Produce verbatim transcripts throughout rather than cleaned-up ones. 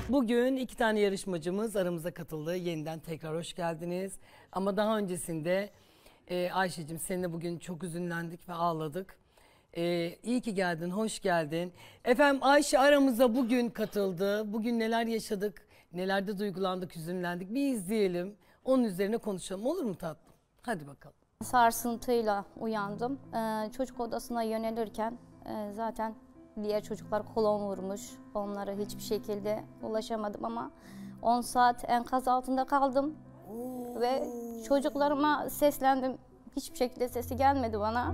Bugün iki tane yarışmacımız aramıza katıldı. Yeniden tekrar hoş geldiniz. Ama daha öncesinde e, Ayşe'cim seninle bugün çok üzünlendik ve ağladık. E, iyi ki geldin, hoş geldin. Efendim Ayşe aramıza bugün katıldı. Bugün neler yaşadık, nelerde duygulandık, üzünlendik. Bir izleyelim, onun üzerine konuşalım. Olur mu tatlım? Hadi bakalım. Sarsıntıyla uyandım. Ee, çocuk odasına yönelirken e, zaten diğer çocuklar kolon vurmuş. Onlara hiçbir şekilde ulaşamadım ama on saat enkaz altında kaldım. Oo. Ve çocuklarıma seslendim. Hiçbir şekilde sesi gelmedi bana.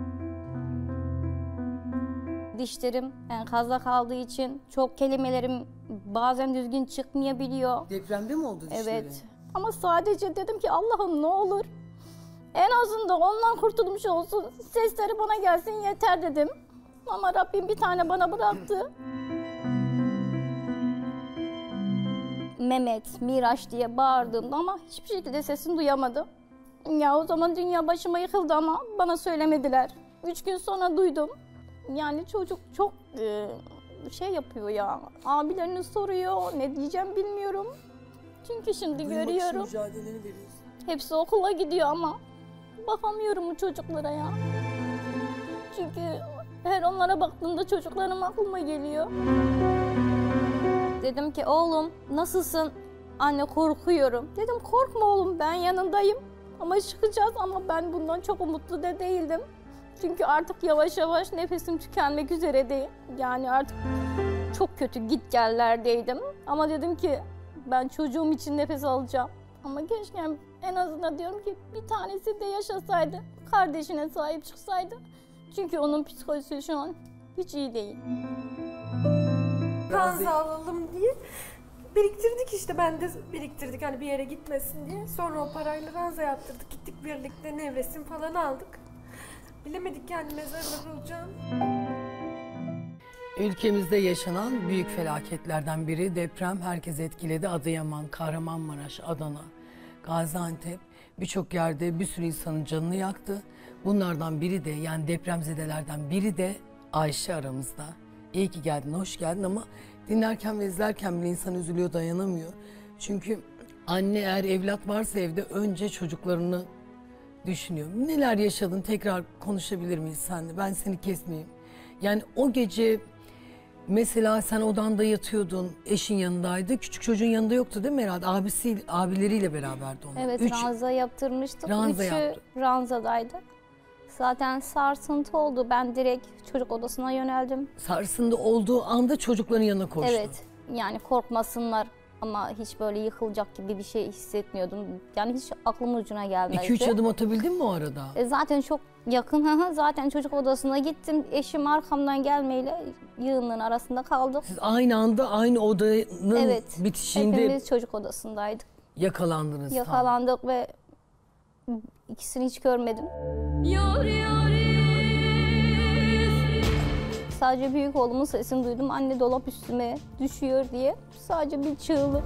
Dişlerim enkazda kaldığı için çok kelimelerim bazen düzgün çıkmayabiliyor. Depremde mi oldu dişleri? Evet. Ama sadece dedim ki Allah'ım ne olur en azından ondan kurtulmuş olsun. Sesleri bana gelsin yeter dedim. Ama Rabbim bir tane bana bıraktı. Mehmet, Miraç diye bağırdığımda ama hiçbir şekilde sesini duyamadım. Ya o zaman dünya başıma yıkıldı ama bana söylemediler. Üç gün sonra duydum. Yani çocuk çok e, şey yapıyor ya. Abilerini soruyor. Ne diyeceğim bilmiyorum. Çünkü şimdi Duymak görüyorum. mücadeleni veriyorsun. Hepsi okula gidiyor ama bakamıyorum o çocuklara ya. Çünkü her onlara baktığımda çocuklarım aklıma geliyor. Dedim ki oğlum nasılsın? Anne korkuyorum. Dedim korkma oğlum ben yanındayım. Ama çıkacağız ama ben bundan çok umutlu da değildim. Çünkü artık yavaş yavaş nefesim tükenmek üzere değil. Yani artık çok kötü gitgellerdeydim. Ama dedim ki ben çocuğum için nefes alacağım. Ama keşke en azından diyorum ki bir tanesi de yaşasaydı, kardeşine sahip çıksaydı. Çünkü onun psikolojisi şu an hiç iyi değil. Ranza alalım diye biriktirdik işte, ben de biriktirdik hani bir yere gitmesin diye. Sonra o parayla ranza yaptırdık, gittik birlikte nevresim falan aldık. Bilemedik yani mezarını bulacağım. Ülkemizde yaşanan büyük felaketlerden biri deprem. Herkes etkiledi. Adıyaman, Kahramanmaraş, Adana, Gaziantep birçok yerde bir sürü insanın canını yaktı. Bunlardan biri de yani depremzedelerden biri de Ayşe aramızda. İyi ki geldin, hoş geldin ama dinlerken ve izlerken bile insan üzülüyor, dayanamıyor. Çünkü anne eğer evlat varsa evde önce çocuklarını düşünüyor. Neler yaşadın tekrar konuşabilir miyiz seninle? Ben seni kesmeyeyim. Yani o gece mesela sen odanda yatıyordun, eşin yanındaydı. Küçük çocuğun yanında yoktu değil mi herhalde? Abisi, abileriyle beraberdi onlar. Evet, Üç, ranza yaptırmıştık. ranza Üçü yaptı. ranzadaydı. Zaten sarsıntı oldu. Ben direkt çocuk odasına yöneldim. Sarsıntı olduğu anda çocukların yanına koştu. Evet, yani korkmasınlar ama hiç böyle yıkılacak gibi bir şey hissetmiyordum. Yani hiç aklımın ucuna gelmezdi. İki üç adım atabildin mi o arada? E zaten çok yakın. Zaten çocuk odasına gittim. Eşim arkamdan gelmeyle yığınların arasında kaldık. Siz aynı anda aynı odanın Evet, bitişiğinde hepimiz çocuk odasındaydık. yakalandınız. Yakalandık tam. Ve ikisini hiç görmedim. Yar Sadece büyük oğlumun sesini duydum. Anne dolap üstüme düşüyor diye. Sadece bir çığlık.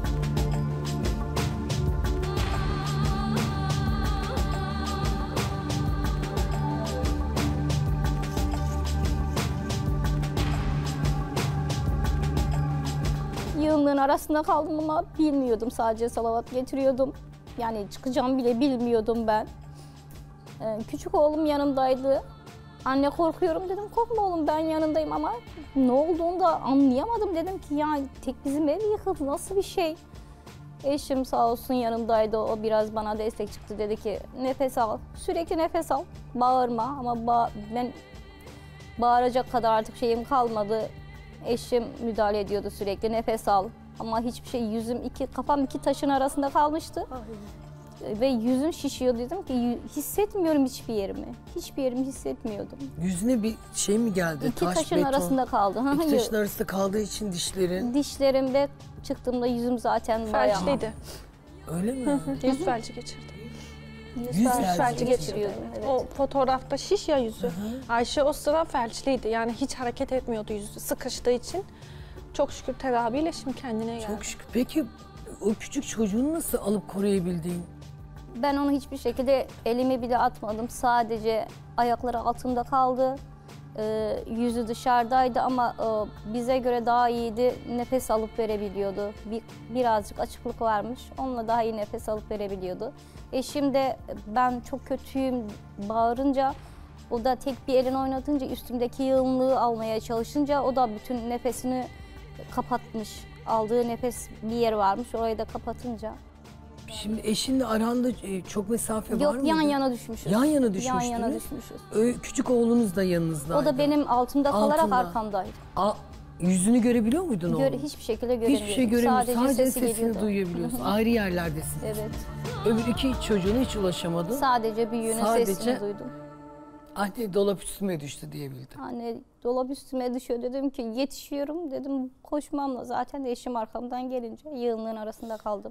Yığınlığın arasında kaldım ama bilmiyordum. Sadece salavat getiriyordum. Yani çıkacağım bile bilmiyordum ben. Ee, küçük oğlum yanımdaydı. Anne korkuyorum dedim. Korkma oğlum ben yanındayım ama ne olduğunu da anlayamadım. Dedim ki ya tek bizim ev yıkıldı nasıl bir şey. Eşim sağ olsun yanımdaydı. O biraz bana destek çıktı. Dedi ki nefes al. Sürekli nefes al. Bağırma ama ba ben bağıracak kadar artık şeyim kalmadı. Eşim müdahale ediyordu sürekli. Nefes al. Ama hiçbir şey yüzüm iki kafam iki taşın arasında kalmıştı. Ay. Ve yüzüm şişiyor dedim ki hissetmiyorum hiçbir yerimi. Hiçbir yerimi hissetmiyordum. Yüzüne bir şey mi geldi? İki Taş, taşın beton. arasında kaldı. İki taşın arasında kaldığı için dişlerin. Dişlerimde çıktığımda yüzüm zaten bayağı. Felçliydi. Öyle mi? Yüz felci geçirdi. Yüz Yüz felci felci geçiriyordum. Evet. O fotoğrafta şiş ya yüzü. Hı hı. Ayşe o sıra felçliydi. Yani hiç hareket etmiyordu yüzü sıkıştığı için. Çok şükür tedaviyle şimdi kendine geldi. Çok şükür. Peki o küçük çocuğunu nasıl alıp koruyabildin? Ben onu hiçbir şekilde elimi bile atmadım. Sadece ayakları altımda kaldı. Ee, yüzü dışarıdaydı ama e, bize göre daha iyiydi. Nefes alıp verebiliyordu. Bir, birazcık açıklık varmış. Onunla daha iyi nefes alıp verebiliyordu. Eşim de ben çok kötüyüm bağırınca, o da tek bir elini oynatınca, üstümdeki yığınlığı almaya çalışınca o da bütün nefesini kapatmış. Aldığı nefes bir yer varmış, orayı da kapatınca. Şimdi eşinle aranda e, çok mesafe var Yok, mıydı? yan yana düşmüşüz. Yan yana Yan düşmüştünüz. yana düşmüşüz. Ö, küçük oğlunuz da yanınızdaydı. O da benim altımda kalarak Altında. arkamdaydı. A, yüzünü görebiliyor muydun oğlum? Göre, hiçbir şekilde göremiyorum. Hiçbir şey göremiyorsun. Sadece, Sadece, sesi sesini geliyordu. duyabiliyorsun. Ayrı yerlerdesin. Evet. Öbür iki çocuğuna hiç ulaşamadın. Sadece büyüğünün Sadece- sesini duydum. Anne dolap üstüme düştü diyebildim. Anne dolap üstüme düşüyor, dedim ki yetişiyorum, dedim koşmamla. Zaten de eşim arkamdan gelince yığınlığın arasında kaldım.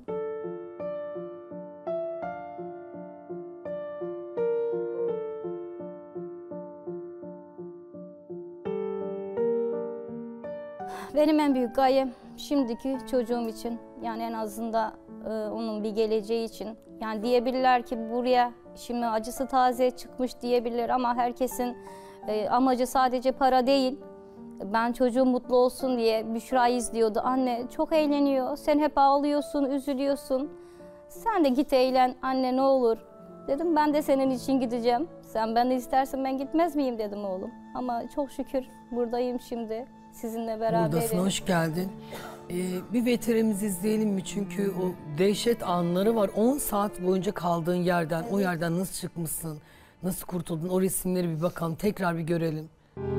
Benim en büyük gayem şimdiki çocuğum için, yani en azından e, onun bir geleceği için. Yani diyebilirler ki buraya şimdi acısı taze çıkmış diyebilirler ama herkesin e, amacı sadece para değil. Ben çocuğum mutlu olsun diye Büşra izliyordu. Anne çok eğleniyor, sen hep ağlıyorsun, üzülüyorsun. Sen de git eğlen anne ne olur. Dedim ben de senin için gideceğim. Sen ben de istersen ben gitmez miyim dedim oğlum. Ama çok şükür buradayım şimdi. Sizinle beraber. Buradasın, hoş geldin. Ee, bir veterimizi izleyelim mi? Çünkü o dehşet anları var. on saat boyunca kaldığın yerden, o yerden nasıl çıkmışsın, nasıl kurtuldun? O resimleri bir bakalım, tekrar bir görelim.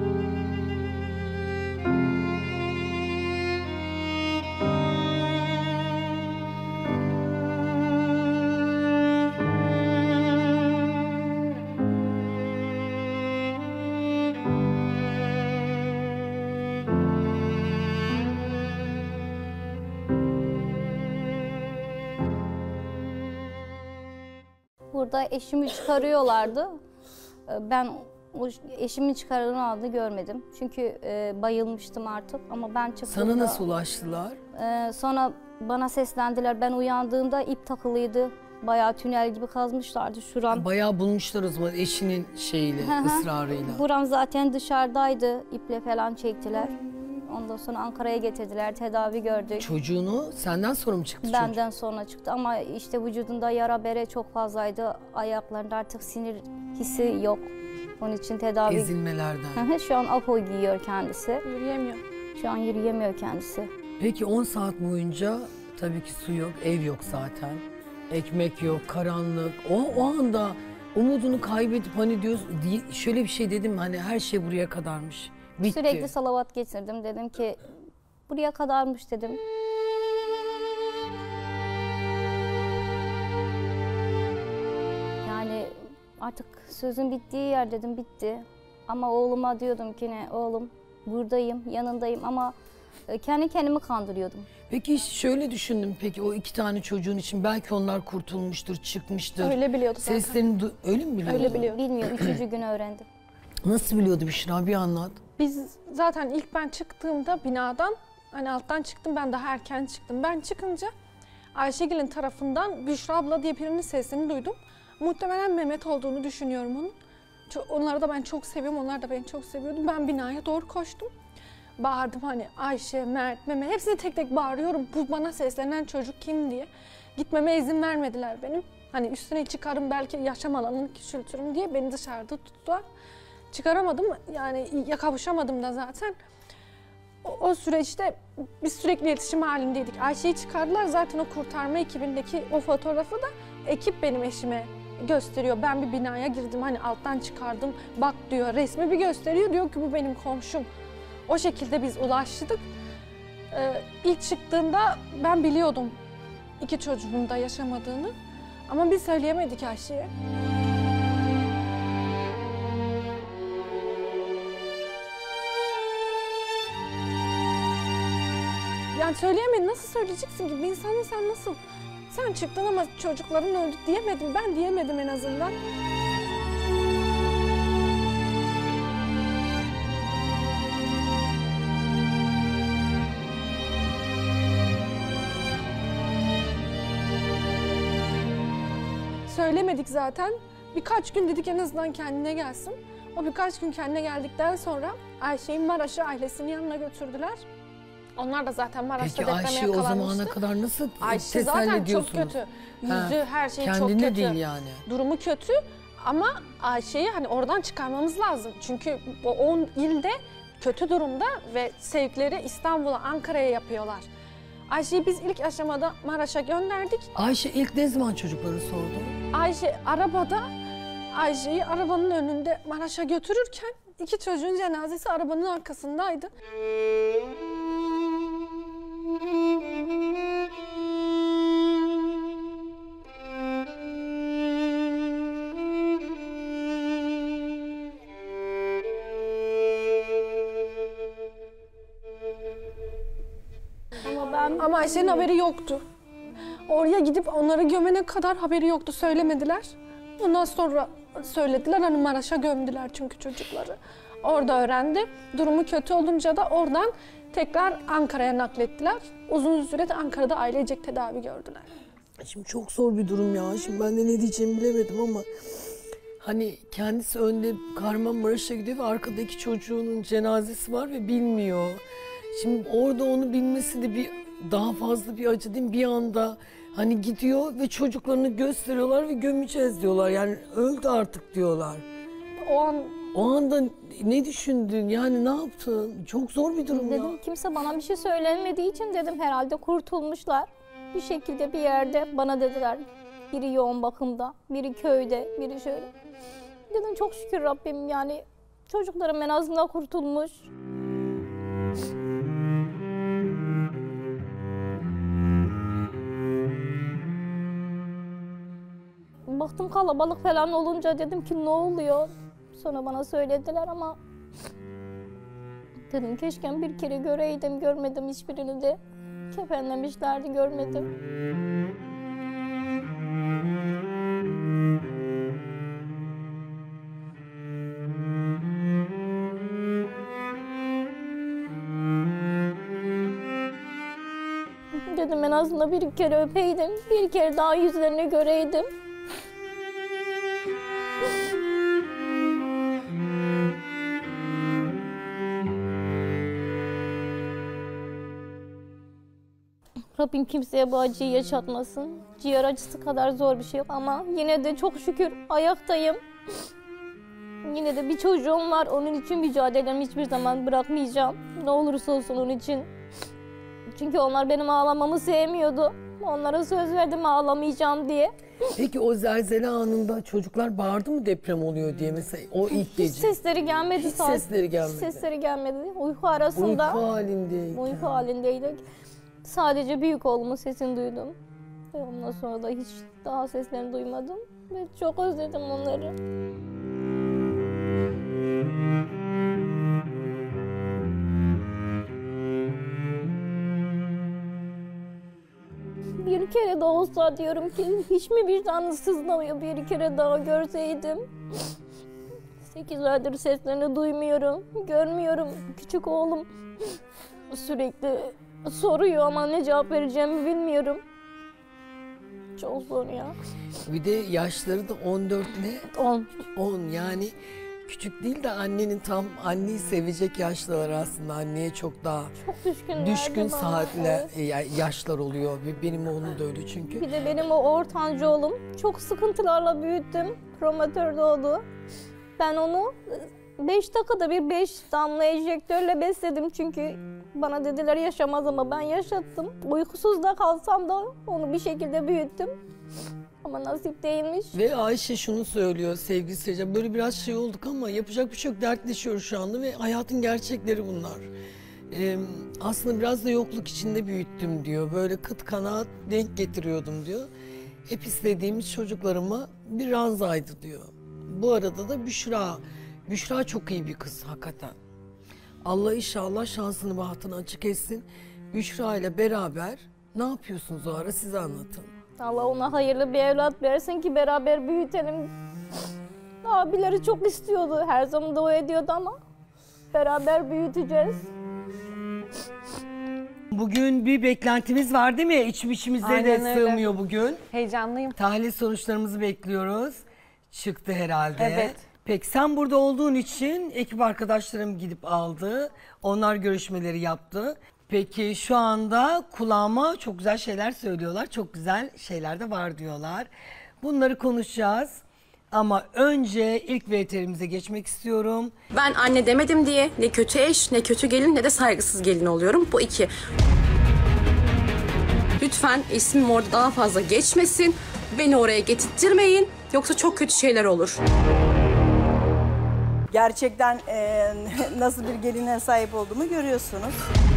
Burada eşimi çıkarıyorlardı. Ee, Ben o eşimin çıkarını aldı görmedim. Çünkü e, bayılmıştım artık ama ben çıktığımda... Sana nasıl ulaştılar? Ee, sonra bana seslendiler. Ben uyandığımda ip takılıydı. Bayağı tünel gibi kazmışlardı şuram. Bayağı bulmuşlar o zaman eşinin şeyiyle, Hı hı. ısrarıyla. Buram zaten dışarıdaydı. İple falan çektiler. Ondan sonra Ankara'ya getirdiler. Tedavi gördük. Çocuğunu senden sonra mı çıktı Benden sonra çıktı ama işte vücudunda yara bere çok fazlaydı. Ayaklarında artık sinir hissi yok. Onun için çocuk? tedavi... Ezilmelerden. Şu an apo giyiyor kendisi. Yürüyemiyor. Şu an yürüyemiyor kendisi. Peki on saat boyunca tabii ki su yok, ev yok zaten. Ekmek yok, karanlık. O, o anda umudunu kaybedip hani diyorsun, di- şöyle bir şey dedim hani her şey buraya kadarmış. Bitti. Sürekli salavat getirdim. Dedim ki buraya kadarmış dedim. Yani artık sözün bittiği yer dedim, bitti. Ama oğluma diyordum ki ne oğlum buradayım, yanındayım ama e, kendi kendimi kandırıyordum. Peki hiç şöyle düşündüm peki o iki tane çocuğun için belki onlar kurtulmuştur, çıkmıştır. Öyle biliyordu zaten. Seslerini du- öyle mi biliyordu? Öyle biliyor. Bilmiyorum, üçüncü gün öğrendim. Nasıl biliyordu Büşra bir anlat. Biz zaten ilk ben çıktığımda binadan, hani alttan çıktım, ben daha erken çıktım. Ben çıkınca Ayşegül'ün tarafından Büşra abla diye birinin sesini duydum. Muhtemelen Mehmet olduğunu düşünüyorum onun. Ço- Onları da ben çok seviyorum, onlar da beni çok seviyordu. Ben binaya doğru koştum. Bağırdım hani Ayşe, Mert, Mehmet, hepsini tek tek bağırıyorum. Bu bana seslenen çocuk kim diye. Gitmeme izin vermediler benim. Hani üstüne çıkarım belki yaşam alanını küçültürüm diye beni dışarıda tuttular. Çıkaramadım yani ya kavuşamadım da zaten. O, o süreçte biz sürekli iletişim halindeydik. Ayşe'yi çıkardılar zaten o kurtarma ekibindeki o fotoğrafı da ekip benim eşime gösteriyor. Ben bir binaya girdim hani alttan çıkardım bak diyor resmi bir gösteriyor diyor ki bu benim komşum. O şekilde biz ulaştık. Ee, ilk çıktığında ben biliyordum iki çocuğumun da yaşamadığını ama biz söyleyemedik Ayşe'ye. Yani söyleyemedin, nasıl söyleyeceksin ki? Bir insana sen nasıl? Sen çıktın ama çocukların öldü diyemedim, ben diyemedim en azından. Söylemedik zaten. Birkaç gün dedik en azından kendine gelsin. O birkaç gün kendine geldikten sonra Ayşe'yi Maraş'a ailesinin yanına götürdüler. Onlar da zaten Maraş'ta Peki depreme Ayşe o yakalanmıştı. zamana kadar nasıl Ayşe teselli zaten çok ediyorsunuz? kötü. Yüzü, Ha, her şeyi çok kendine kötü. değil yani. Durumu kötü ama Ayşe'yi hani oradan çıkarmamız lazım. Çünkü o on ilde kötü durumda ve sevkleri İstanbul'a, Ankara'ya yapıyorlar. Ayşe'yi biz ilk aşamada Maraş'a gönderdik. Ayşe ilk ne zaman çocukları sordu? Ayşe arabada, Ayşe'yi arabanın önünde Maraş'a götürürken iki çocuğun cenazesi arabanın arkasındaydı. Ama ben Ama Ayşe'nin haberi yoktu. Oraya gidip onları gömene kadar haberi yoktu, söylemediler. Ondan sonra söylediler, hani Maraş'a gömdüler çünkü çocukları. Orada öğrendi. Durumu kötü olunca da oradan tekrar Ankara'ya naklettiler. Uzun süre de Ankara'da ailecek tedavi gördüler. Şimdi çok zor bir durum ya. Şimdi ben de ne diyeceğimi bilemedim ama hani kendisi önde Kahramanmaraş'a gidiyor ve arkadaki çocuğunun cenazesi var ve bilmiyor. Şimdi orada onu bilmesi de bir daha fazla bir acı değil mi? Bir anda hani gidiyor ve çocuklarını gösteriyorlar ve gömeceğiz diyorlar. Yani öldü artık diyorlar. O an O anda ne düşündün? Yani ne yaptın? Çok zor bir durum dedim ya. kimse bana bir şey söylemediği için dedim herhalde kurtulmuşlar. Bir şekilde bir yerde bana dediler biri yoğun bakımda, biri köyde, biri şöyle. Dedim çok şükür Rabbim yani çocuklarım en azından kurtulmuş. Baktım kalabalık falan olunca dedim ki ne oluyor? Sonra bana söylediler ama dedim keşke bir kere göreydim, görmedim hiçbirini de. Kefenlemişlerdi, görmedim. Dedim en azından bir kere öpeydim, bir kere daha yüzlerini göreydim. Rabbim kimseye bu acıyı yaşatmasın. Ciğer acısı kadar zor bir şey yok ama yine de çok şükür ayaktayım. Yine de bir çocuğum var, onun için mücadelemi hiçbir zaman bırakmayacağım. Ne olursa olsun onun için. Çünkü onlar benim ağlamamı sevmiyordu. Onlara söz verdim ağlamayacağım diye. Peki o zelzele anında çocuklar bağırdı mı deprem oluyor diye mesela o ilk Hiç gece? sesleri gelmedi. Hiç saat- sesleri gelmedi. Hiç sesleri gelmedi. Uyku arasında. Uyku halindeyken. Uyku halindeydik. Sadece büyük oğlumun sesini duydum. Ve ondan sonra da hiç daha seslerini duymadım. Ve çok özledim onları. Bir kere de olsa diyorum ki hiç mi vicdanı sızlamıyor bir kere daha görseydim. Sekiz aydır seslerini duymuyorum, görmüyorum. Küçük oğlum sürekli soruyor ama ne cevap vereceğimi bilmiyorum. Çok zor ya. Bir de yaşları da on dört ne? On. on yani küçük değil de annenin tam anneyi sevecek yaşlar aslında. Anneye çok daha Çok düşkünlerdi düşkün bana, saatler, evet. ya- yaşlar oluyor. Ve benim oğlum da öyle çünkü. Bir de benim o ortanca oğlum çok sıkıntılarla büyüttüm. Promatör doğdu. Ben onu beş dakikada bir beş damla enjektörle besledim çünkü bana dediler yaşamaz ama ben yaşattım. Uykusuz da kalsam da onu bir şekilde büyüttüm. Ama nasip değilmiş. Ve Ayşe şunu söylüyor sevgili seyirciler, böyle biraz şey olduk ama yapacak bir şey yok, dertleşiyoruz şu anda ve hayatın gerçekleri bunlar. Ee, aslında biraz da yokluk içinde büyüttüm diyor, böyle kıt kanaat denk getiriyordum diyor. Hep istediğimiz çocuklarıma bir ranzaydı diyor. Bu arada da Büşra, Büşra çok iyi bir kız hakikaten. Allah inşallah şansını bahtını açık etsin. Büşra ile beraber ne yapıyorsunuz o ara, size anlatın. Allah ona hayırlı bir evlat versin ki beraber büyütelim. Abileri çok istiyordu. Her zaman dua ediyordu ama beraber büyüteceğiz. Bugün bir beklentimiz var değil mi? İçim içimize de Aynen öyle. sığmıyor bugün. Heyecanlıyım. Tahlil sonuçlarımızı bekliyoruz. Çıktı herhalde. Evet. Peki sen burada olduğun için ekip arkadaşlarım gidip aldı. Onlar görüşmeleri yaptı. Peki şu anda kulağıma çok güzel şeyler söylüyorlar. Çok güzel şeyler de var diyorlar. Bunları konuşacağız. Ama önce ilk V T R'imize geçmek istiyorum. Ben anne demedim diye ne kötü eş, ne kötü gelin, ne de saygısız gelin oluyorum. Bu iki. Lütfen ismim orada daha fazla geçmesin. Beni oraya getirttirmeyin. Yoksa çok kötü şeyler olur. Gerçekten e, nasıl bir geline sahip olduğumu görüyorsunuz.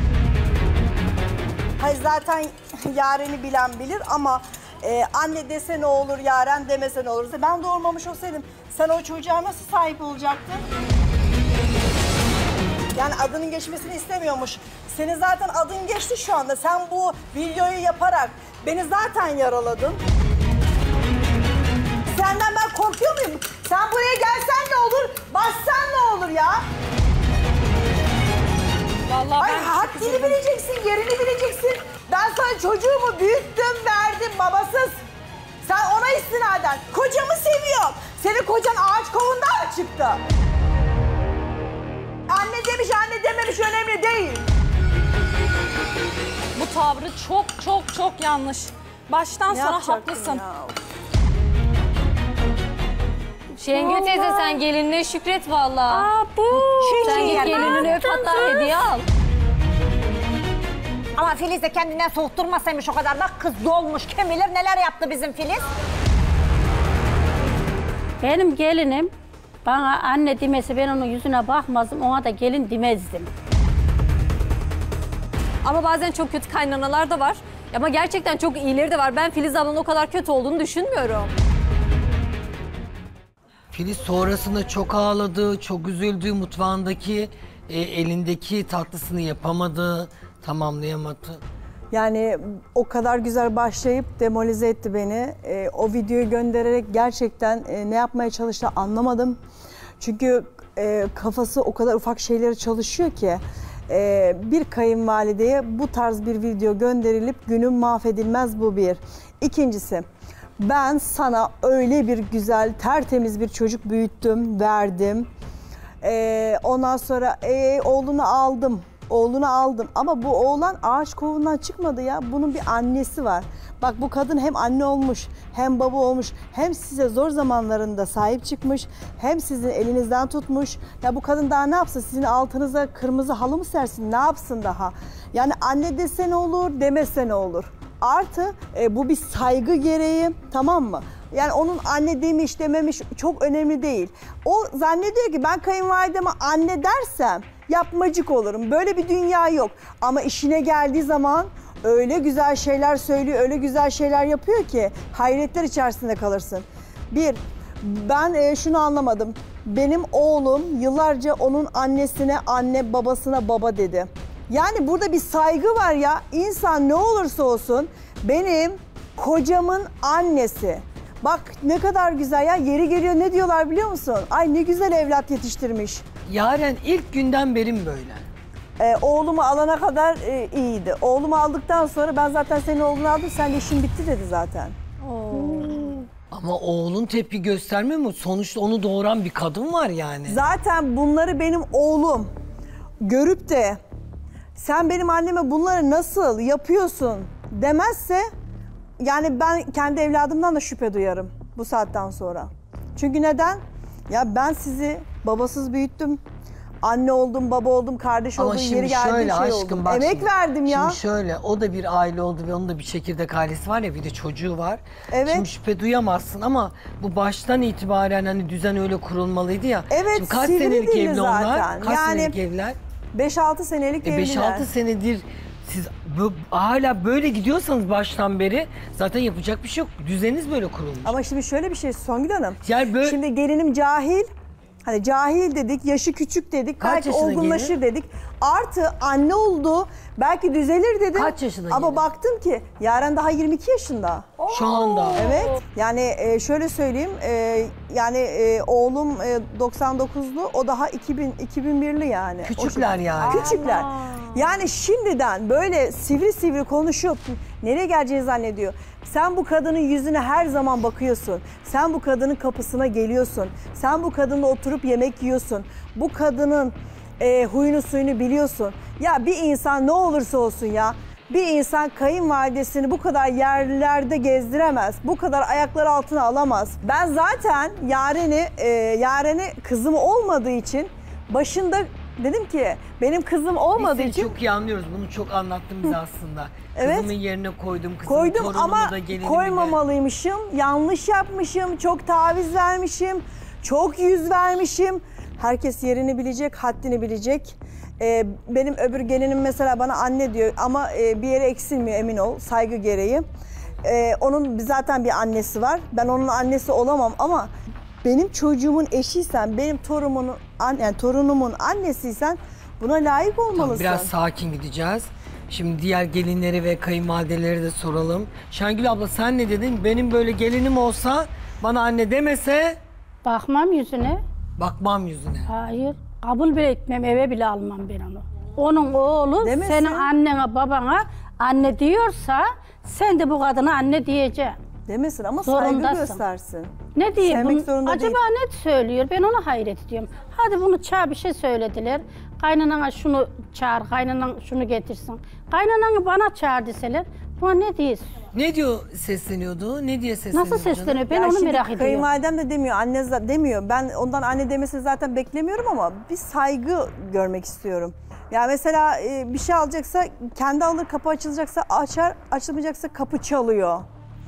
Hayır zaten Yaren'i bilen bilir ama e, anne dese ne olur, Yaren demese ne olur. Ben doğurmamış olsaydım sen o çocuğa nasıl sahip olacaktın? Yani adının geçmesini istemiyormuş. Senin zaten adın geçti şu anda. Sen bu videoyu yaparak beni zaten yaraladın. Senden ben korkuyor muyum? Sen buraya gelsen ne olur, bassan ne olur ya? Vallahi Ay ben haddini bileceksin, yerini bileceksin. Ben sana çocuğumu büyüttüm, verdim babasız. Sen ona istinaden kocamı seviyorum. Senin kocan ağaç kovundan mı çıktı? Anne demiş, anne dememiş önemli değil. bu tavrı çok çok çok yanlış. Baştan Ne sona yapacaktın haklısın. ya? Şengül teyze sen gelinine şükret vallahi. Aa bu. Sen git gelinini öp hatta hediye al. Ama Filiz de kendinden soğutturmasaymış o kadar. Bak kız dolmuş, kim bilir neler yaptı bizim Filiz. Benim gelinim bana anne demesi ben onun yüzüne bakmazdım, ona da gelin demezdim. Ama bazen çok kötü kaynanalar da var. Ama gerçekten çok iyileri de var. Ben Filiz ablanın o kadar kötü olduğunu düşünmüyorum. Filiz sonrasında çok ağladı, çok üzüldü. Mutfağındaki e, elindeki tatlısını yapamadı, tamamlayamadı. Yani o kadar güzel başlayıp demolize etti beni. Ee, o videoyu göndererek gerçekten e, ne yapmaya çalıştı anlamadım. Çünkü e, kafası o kadar ufak şeyleri çalışıyor ki e, bir kayınvalideye bu tarz bir video gönderilip günüm mahvedilmez, bu bir. İkincisi, ben sana öyle bir güzel, tertemiz bir çocuk büyüttüm, verdim. E, ondan sonra e, oğlunu aldım. Oğlunu aldım ama bu oğlan ağaç kovundan çıkmadı ya. Bunun bir annesi var. Bak bu kadın hem anne olmuş, hem baba olmuş, hem size zor zamanlarında sahip çıkmış, hem sizin elinizden tutmuş. Ya bu kadın daha ne yapsın? Sizin altınıza kırmızı halı mı sersin? Ne yapsın daha? Yani anne dese ne olur, demese ne olur? Artı e, bu bir saygı gereği, tamam mı? Yani onun anne demiş dememiş çok önemli değil. O zannediyor ki ben kayınvalideme anne dersem yapmacık olurum. Böyle bir dünya yok. Ama işine geldiği zaman öyle güzel şeyler söylüyor, öyle güzel şeyler yapıyor ki hayretler içerisinde kalırsın. Bir, ben e, şunu anlamadım. Benim oğlum yıllarca onun annesine anne, babasına baba dedi. Yani burada bir saygı var ya. İnsan ne olursa olsun benim kocamın annesi. Bak ne kadar güzel ya. Yeri geliyor ne diyorlar biliyor musun? Ay ne güzel evlat yetiştirmiş. Yaren ilk günden beri mi böyle? Ee, oğlumu alana kadar e, iyiydi. Oğlumu aldıktan sonra ben zaten senin oğlunu aldım. Sen de işin bitti dedi zaten. Ama oğlun tepki göstermiyor mu? Sonuçta onu doğuran bir kadın var yani. Zaten bunları benim oğlum görüp de sen benim anneme bunları nasıl yapıyorsun demezse yani ben kendi evladımdan da şüphe duyarım bu saatten sonra. Çünkü neden? Ya ben sizi babasız büyüttüm. Anne oldum, baba oldum, kardeş Ama oldum, şimdi yeri geldi şöyle şey aşkım oldum. bak Emek şimdi, verdim ya. Şimdi şöyle o da bir aile oldu ve onun da bir çekirdek ailesi var ya, bir de çocuğu var. Evet. Şimdi şüphe duyamazsın ama bu baştan itibaren hani düzen öyle kurulmalıydı ya. Evet, Şimdi kaç sivri senelik dilli evli onlar? zaten. Kaç Yani senelik evliler? beş altı senelik E evliler. beş altı senedir siz bu- hala böyle gidiyorsanız baştan beri zaten yapacak bir şey yok. Düzeniniz böyle kurulmuş. Ama şimdi şöyle bir şey Songül Hanım. Yani böyle- Şimdi gelinim cahil. Hani cahil dedik, yaşı küçük dedik, Kaç belki yaşında olgunlaşır gelin? dedik. Artı anne oldu, belki düzelir dedim. Kaç yaşında Ama gelin? baktım ki Yaren daha yirmi iki yaşında. Şu anda. Evet. Yani e, şöyle söyleyeyim, e, yani e, oğlum e, doksan dokuzlu, o daha iki bin, iki bin birli yani. Küçükler O- yani. Küçükler. Yani şimdiden böyle sivri sivri konuşup Nereye geleceğini zannediyor. Sen bu kadının yüzüne her zaman bakıyorsun. Sen bu kadının kapısına geliyorsun. Sen bu kadınla oturup yemek yiyorsun. Bu kadının e, huyunu suyunu biliyorsun. Ya bir insan ne olursa olsun ya, bir insan kayınvalidesini bu kadar yerlerde gezdiremez. Bu kadar ayakları altına alamaz. Ben zaten Yaren'i, e, Yaren'i kızım olmadığı için başında dedim ki benim kızım olmadığı Biz seni için... çok iyi anlıyoruz. Bunu çok anlattın bize aslında. Evet. Kızımın yerine koydum. Kızımın Koydum torunumu ama da, gelinimi de. koymamalıymışım. Yanlış yapmışım. Çok taviz vermişim. Çok yüz vermişim. Herkes yerini bilecek, haddini bilecek. Ee, benim öbür gelinim mesela bana anne diyor ama e, bir yere eksilmiyor, emin ol, saygı gereği. Ee, onun zaten bir annesi var. Ben onun annesi olamam ama benim çocuğumun eşiysen, benim torunumun, yani torunumun annesiysen buna layık olmalısın. Tamam, biraz sakin gideceğiz. Şimdi diğer gelinleri ve kayınvalideleri de soralım. Şengül abla sen ne dedin? Benim böyle gelinim olsa, bana anne demese... Bakmam yüzüne. Bakmam yüzüne. Hayır. Kabul bile etmem, eve bile almam ben onu. Onun oğlu Demesin. senin annene babana anne diyorsa sen de bu kadına anne diyeceksin. Demesin ama saygı Zorundasın. göstersin. Ne diye Sevmek bunu, zorunda acaba değil. ne söylüyor? Ben ona hayret ediyorum. Hadi bunu çağır, bir şey söylediler. Kaynanana şunu çağır, kaynanan şunu getirsin. Kaynananı bana çağır deseler, buna ne diyorsun? Ne diyor sesleniyordu? Ne diye sesleniyordu? Nasıl sesleniyor? Ben Ya onu şimdi merak ediyorum. Kayınvalidem de demiyor, anne za- demiyor. Ben ondan anne demesini zaten beklemiyorum ama bir saygı görmek istiyorum. Ya mesela e, bir şey alacaksa kendi alır, kapı açılacaksa açar, açılmayacaksa kapı çalıyor.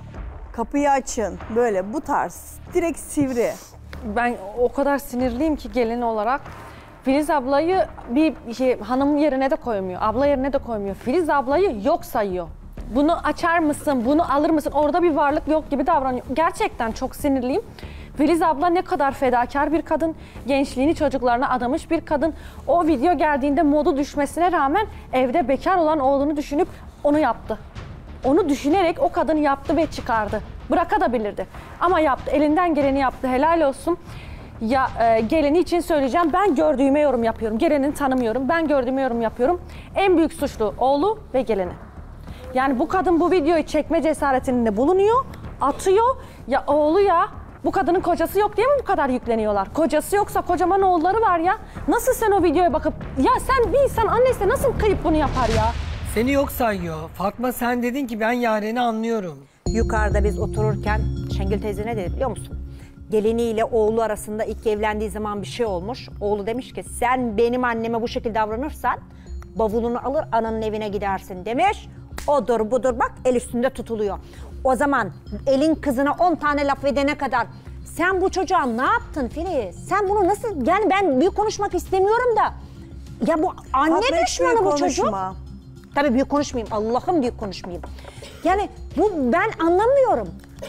Kapıyı açın, böyle bu tarz. Direkt sivri. Ben o kadar sinirliyim ki gelin olarak. Filiz ablayı bir şey, hanım yerine de koymuyor, abla yerine de koymuyor. Filiz ablayı yok sayıyor. Bunu açar mısın, bunu alır mısın? Orada bir varlık yok gibi davranıyor. Gerçekten çok sinirliyim. Filiz abla ne kadar fedakar bir kadın, gençliğini çocuklarına adamış bir kadın. O video geldiğinde modu düşmesine rağmen evde bekar olan oğlunu düşünüp onu yaptı. Onu düşünerek o kadını yaptı ve çıkardı. Bırakabilirdi. Ama yaptı, elinden geleni yaptı, helal olsun. Ya e, geleni için söyleyeceğim, ben gördüğüme yorum yapıyorum. Gelenini tanımıyorum, ben gördüğüme yorum yapıyorum. En büyük suçlu oğlu ve geleni. Yani bu kadın bu videoyu çekme cesaretinde bulunuyor, atıyor. Ya oğlu ya, bu kadının kocası yok diye mi bu kadar yükleniyorlar? Kocası yoksa kocaman oğulları var ya. Nasıl sen o videoya bakıp, ya sen bir insan annesi nasıl kıyıp bunu yapar ya? Seni yok sayıyor. Fatma sen dedin ki ben Yaren'i anlıyorum. Yukarıda biz otururken Şengül teyze ne dedi biliyor musun? Geliniyle oğlu arasında ilk evlendiği zaman bir şey olmuş. Oğlu demiş ki sen benim anneme bu şekilde davranırsan bavulunu alır ananın evine gidersin demiş. Odur budur bak el üstünde tutuluyor. O zaman elin kızına on tane laf edene kadar sen bu çocuğa ne yaptın Filiz? Sen bunu nasıl, yani ben büyük konuşmak istemiyorum da. Ya bu anne Fatma, hiç düşmanı büyük bu çocuk. konuşma. Tabii büyük konuşmayayım. Allah'ım büyük konuşmayayım. Yani bu ben anlamıyorum.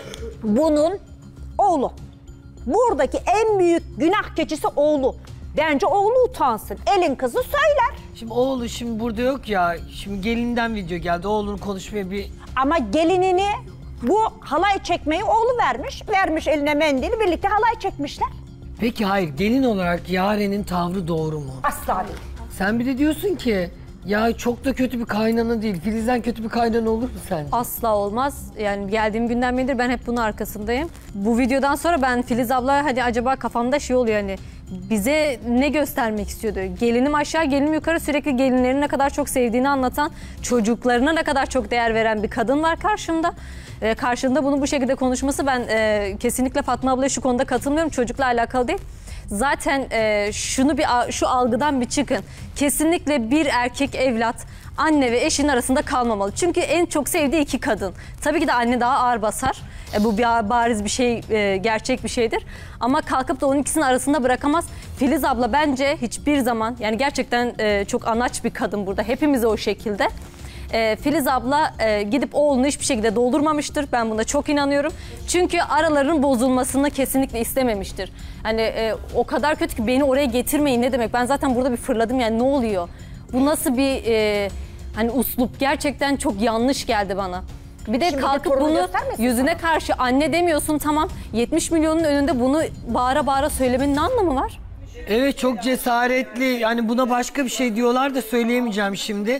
Bunun oğlu. Buradaki en büyük günah keçisi oğlu. Bence oğlu utansın. Elin kızı söyler. Şimdi oğlu şimdi burada yok ya. Şimdi gelinden video geldi. Oğlunu konuşmaya bir... Ama gelinini bu halay çekmeyi oğlu vermiş. Vermiş eline mendili, birlikte halay çekmişler. Peki hayır, gelin olarak Yaren'in tavrı doğru mu? Asla değil. Sen bir de diyorsun ki ya çok da kötü bir kaynana değil. Filiz'den kötü bir kaynana olur mu sence? Asla olmaz. Yani geldiğim günden beridir ben hep bunun arkasındayım. Bu videodan sonra ben Filiz abla hadi acaba kafamda şey oluyor hani bize ne göstermek istiyordu? Gelinim aşağı, gelinim yukarı, sürekli gelinlerini ne kadar çok sevdiğini anlatan, çocuklarına ne kadar çok değer veren bir kadın var karşımda. Ee, karşında bunu bu şekilde konuşması ben e, kesinlikle Fatma ablaya şu konuda katılmıyorum. Çocukla alakalı değil. Zaten e, şunu bir şu algıdan bir çıkın. Kesinlikle bir erkek evlat anne ve eşin arasında kalmamalı. Çünkü en çok sevdiği iki kadın. Tabii ki de anne daha ağır basar. E, bu bir bariz bir şey, e, gerçek bir şeydir. Ama kalkıp da onun ikisinin arasında bırakamaz. Filiz abla bence hiçbir zaman, yani gerçekten e, çok anaç bir kadın burada. Hepimiz o şekilde. E, Filiz abla e, gidip oğlunu hiçbir şekilde doldurmamıştır. Ben buna çok inanıyorum. Çünkü araların bozulmasını kesinlikle istememiştir. Hani e, o kadar kötü ki beni oraya getirmeyin ne demek? Ben zaten burada bir fırladım, yani ne oluyor? Bu nasıl bir e, hani uslup, gerçekten çok yanlış geldi bana. Bir de Şimdi kalkıp de bunu yüzüne sana karşı anne demiyorsun, tamam. yetmiş milyonun önünde bunu bağıra bağıra söylemenin ne anlamı var? Evet, çok cesaretli. Yani buna başka bir şey diyorlar da söyleyemeyeceğim şimdi.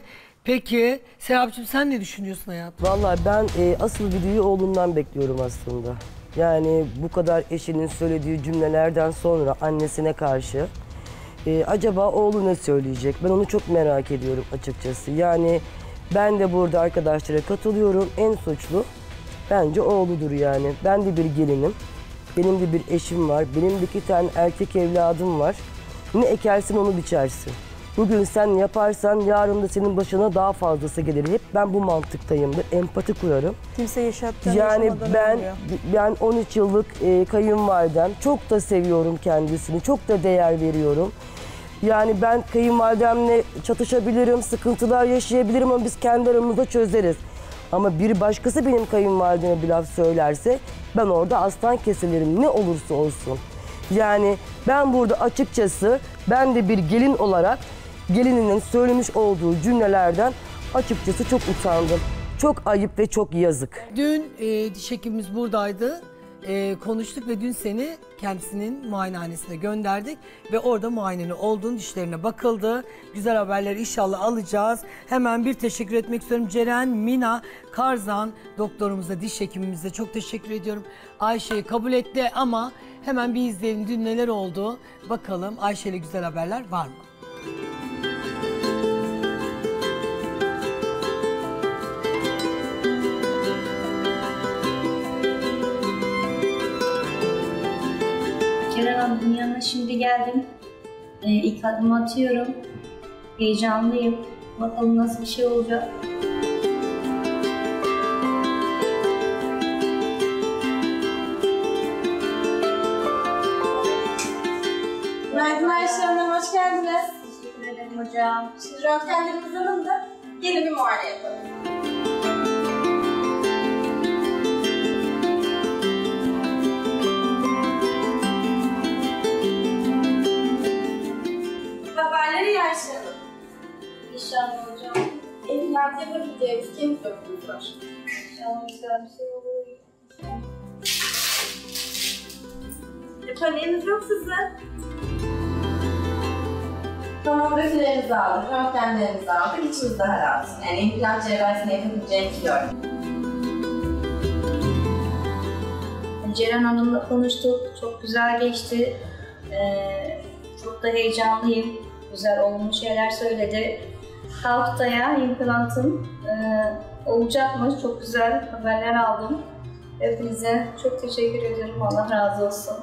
Peki Serapcığım sen ne düşünüyorsun hayatım? Vallahi ben e, asıl videoyu oğlumdan bekliyorum aslında. Yani bu kadar eşinin söylediği cümlelerden sonra annesine karşı e, acaba oğlu ne söyleyecek? Ben onu çok merak ediyorum açıkçası. Yani ben de burada arkadaşlara katılıyorum. En suçlu bence oğludur yani. Ben de bir gelinim. Benim de bir eşim var. Benim de iki tane erkek evladım var. Ne ekersin onu biçersin. Bugün sen yaparsan yarın da senin başına daha fazlası gelir. Hep ben bu mantıktayımdır. Empati kurarım. Kimse yaşatacağını Yani yaşamadan ben olmuyor. ben on üç yıllık e, kayınvalidem. Çok da seviyorum kendisini. Çok da değer veriyorum. Yani ben kayınvalidemle çatışabilirim, sıkıntılar yaşayabilirim ama biz kendi aramızda çözeriz. Ama bir başkası benim kayınvalideme bir laf söylerse ben orada aslan kesilirim ne olursa olsun. Yani ben burada açıkçası ben de bir gelin olarak gelininin söylemiş olduğu cümlelerden açıkçası çok utandım. Çok ayıp ve çok yazık. Dün e, diş hekimimiz buradaydı. E, konuştuk ve dün seni kendisinin muayenehanesine gönderdik. Ve orada muayeneni olduğun dişlerine bakıldı. Güzel haberleri inşallah alacağız. Hemen bir teşekkür etmek istiyorum. Ceren, Mina, Karzan doktorumuza, diş hekimimize çok teşekkür ediyorum. Ayşe'yi kabul etti ama hemen bir izleyelim dün neler oldu. Bakalım Ayşe'yle güzel haberler var mı? Ceren Hanım'ın yanına şimdi geldim. Ee, ilk adımı atıyorum. Heyecanlıyım. Bakalım nasıl bir şey olacak. Günaydın Ayşe Hanım, hoş geldiniz. Teşekkür ederim hocam. Şimdi röntgenlerimiz alındı. Yeni bir muayene yapalım. Haberleri iyi Ayşe Hanım. İnşallah hocam. Evliler yapabileceğimiz kemik dokumuz var. İnşallah güzel bir şey olur. Paniğiniz yok sizin. Tomografilerimizi aldık, röntgenlerimizi aldık. İçimiz daha rahat. Yani implant cerrahisine yapabileceğimizi gördük. Ceren Hanım'la konuştuk. Çok güzel geçti. Ee, çok da heyecanlıyım. Güzel, olumlu şeyler söyledi. Haftaya implantım e, olacakmış. Çok güzel haberler aldım. Hepinize çok teşekkür ediyorum. Allah razı olsun.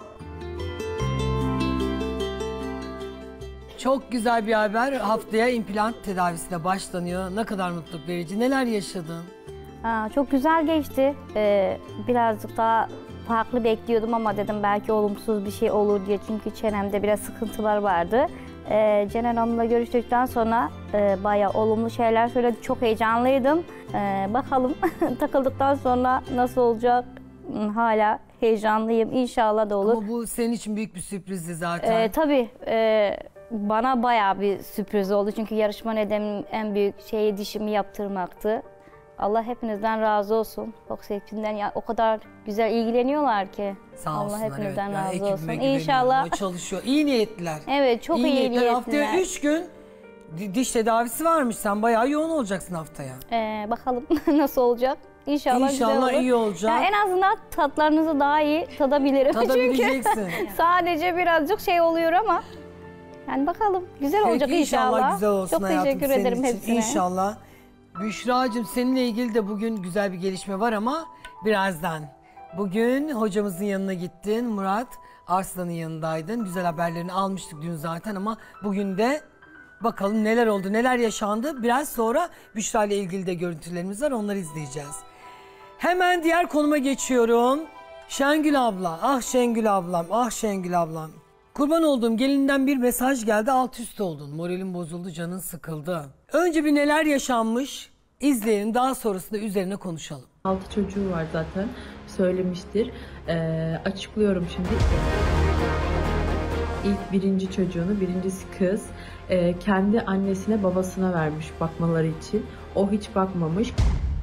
Çok güzel bir haber. Haftaya implant tedavisine başlanıyor. Ne kadar mutluluk verici. Neler yaşadın? Aa, çok güzel geçti. Ee, birazcık daha farklı bekliyordum ama dedim belki olumsuz bir şey olur diye. Çünkü çenemde biraz sıkıntılar vardı. Ee, Ceren Hanım'la görüştükten sonra e, bayağı olumlu şeyler söyledi. Çok heyecanlıydım. Ee, bakalım takıldıktan sonra nasıl olacak? Hala heyecanlıyım. İnşallah da olur. Ama bu senin için büyük bir sürprizdi zaten. Ee, tabii. E, bana bayağı bir sürpriz oldu. Çünkü yarışma nedenim en büyük şeyi dişimi yaptırmaktı. Allah hepinizden razı olsun. Fox ekibinden ya o kadar güzel ilgileniyorlar ki. Sağ Allah olsunlar, hepinizden evet. razı Ben olsun. ekibime İnşallah. güveniyorum. O çalışıyor. İyi niyetliler. Evet, çok iyi, iyi niyetliler. niyetliler. Haftaya üç gün di- diş tedavisi varmış. Sen bayağı yoğun olacaksın haftaya. Ee, bakalım nasıl olacak. İnşallah, İnşallah güzel olur. iyi olacak. Ya en azından tatlarınızı daha iyi tadabilirim. Tadabileceksin. Çünkü sadece birazcık şey oluyor ama yani bakalım güzel olacak Peki, inşallah. inşallah güzel olsun Çok hayatım teşekkür senin ederim için. hepsine. İnşallah. Büşra'cığım seninle ilgili de bugün güzel bir gelişme var ama birazdan. Bugün hocamızın yanına gittin. Murat Arslan'ın yanındaydın. Güzel haberlerini almıştık dün zaten ama bugün de bakalım neler oldu, neler yaşandı. Biraz sonra Büşra ile ilgili de görüntülerimiz var. Onları izleyeceğiz. Hemen diğer konuma geçiyorum. Şengül abla. Ah Şengül ablam. Ah Şengül ablam. Kurban olduğum gelinden bir mesaj geldi. Alt üst oldun. Moralin bozuldu, canın sıkıldı. Önce bir neler yaşanmış izleyelim. Daha sonrasında üzerine konuşalım. Altı çocuğu var zaten. Söylemiştir. Ee, açıklıyorum şimdi. İlk birinci çocuğunu, birincisi kız. Ee, kendi annesine babasına vermiş bakmaları için. O hiç bakmamış.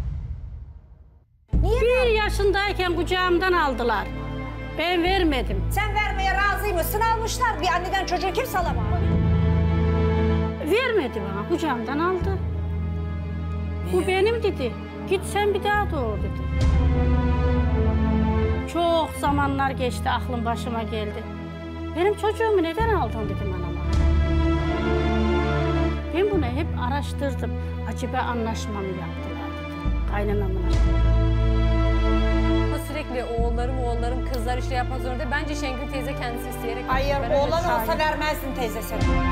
Niye? Bir yaşındayken kucağımdan aldılar. Ben vermedim. Sen vermeye razıymışsın, almışlar. Bir anneden çocuğu kim salamaz? Vermedi bana, kucağımdan aldı. Bu benim dedi. Git sen bir daha doğur dedi. Çok zamanlar geçti, aklım başıma geldi. Benim çocuğumu neden aldın dedim anama. Ben bunu hep araştırdım. Acaba anlaşma mı yaptılar dedi. Kaynanamla. Sürekli oğullarım, oğullarım, kızlar işte yapmak zorunda. Bence Şengül teyze kendisi isteyerek... Hayır, Ben öyle oğlan olsa şahidim. vermezdin teyzesi.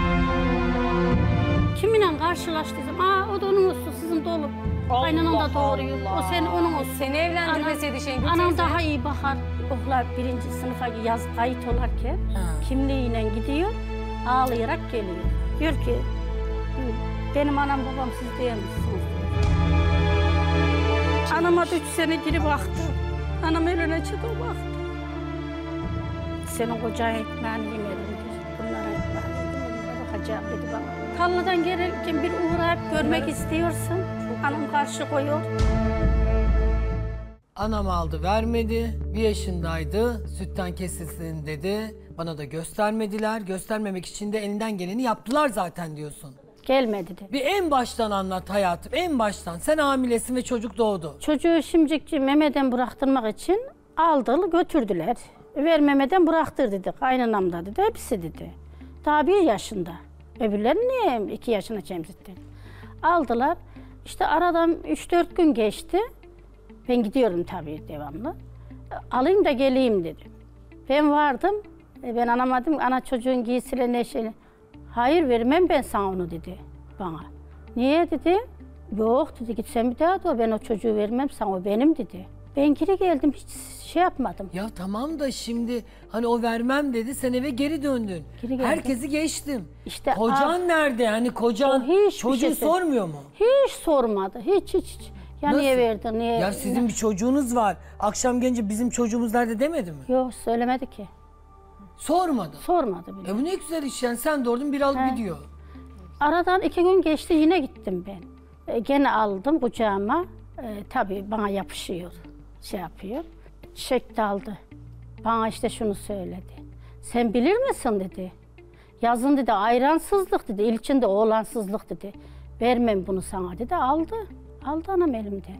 Kiminle karşılaştıysam, aa o da onun olsun, sizin dolu. Kaynanam da doğuruyor, o senin onun olsun. Seni evlendirmeseydi Şengül Anam teyze. daha iyi bakar. Oklar birinci sınıfa yaz kayıt olarken kimliğiyle gidiyor, ağlayarak geliyor. Diyor ki, benim anam babam siz değil misiniz? Diyor. Anama da üç sene geri baktı. Anam ölene çıktı, o baktı. Senin kocan ekmeğini yemedim diyor. Bunlara ekmeğini yedim, bunlara bakacağım dedi bana. Tarladan gelirken bir uğrayıp görmek istiyorsun. Anam karşı koyuyor. Anam aldı vermedi. Bir yaşındaydı. Sütten kesilsin dedi. Bana da göstermediler. Göstermemek için de elinden geleni yaptılar zaten diyorsun. Gelmedi dedi. Bir en baştan anlat hayatım. En baştan. Sen hamilesin ve çocuk doğdu. Çocuğu şimdiki memeden bıraktırmak için aldı, götürdüler. Ver memeden bıraktır dedi. Kaynanam da dedi. Hepsi dedi. Daha bir yaşında. Öbürleri niye iki yaşına çemzittin? Aldılar. İşte aradan üç dört gün geçti. Ben gidiyorum tabii devamlı. Alayım da geleyim dedim. Ben vardım. E ben anama dedim, ana çocuğun giysile neşeli. Hayır vermem ben sana onu dedi bana. Niye dedi? Yok dedi, git sen bir daha doğru, ben o çocuğu vermem sana, o benim dedi. Ben geri geldim, hiç şey yapmadım. Ya tamam da şimdi hani o vermem dedi, sen eve geri döndün. Geri geldim. Herkesi geçtim. İşte kocan ah, nerede? Hani kocan hiç çocuğu şey sormuyor mu? Hiç sormadı, hiç hiç. hiç. Ya Nasıl? niye verdin, niye? Ya sizin bir çocuğunuz var. Akşam gelince bizim çocuğumuz nerede demedi mi? Yok, söylemedi ki. Sormadı. Sormadı bile. E bu ne güzel iş yani, sen doğurdun bir alıp He. gidiyor. Aradan iki gün geçti, yine gittim ben. E, gene aldım kucağıma. E, tabii bana yapışıyor, şey yapıyor. Çiçek de aldı. Bana işte şunu söyledi. Sen bilir misin dedi. Yazın dedi ayransızlık dedi, ilçinde oğlansızlık dedi. Vermem bunu sana dedi, aldı. Aldı anam elimden.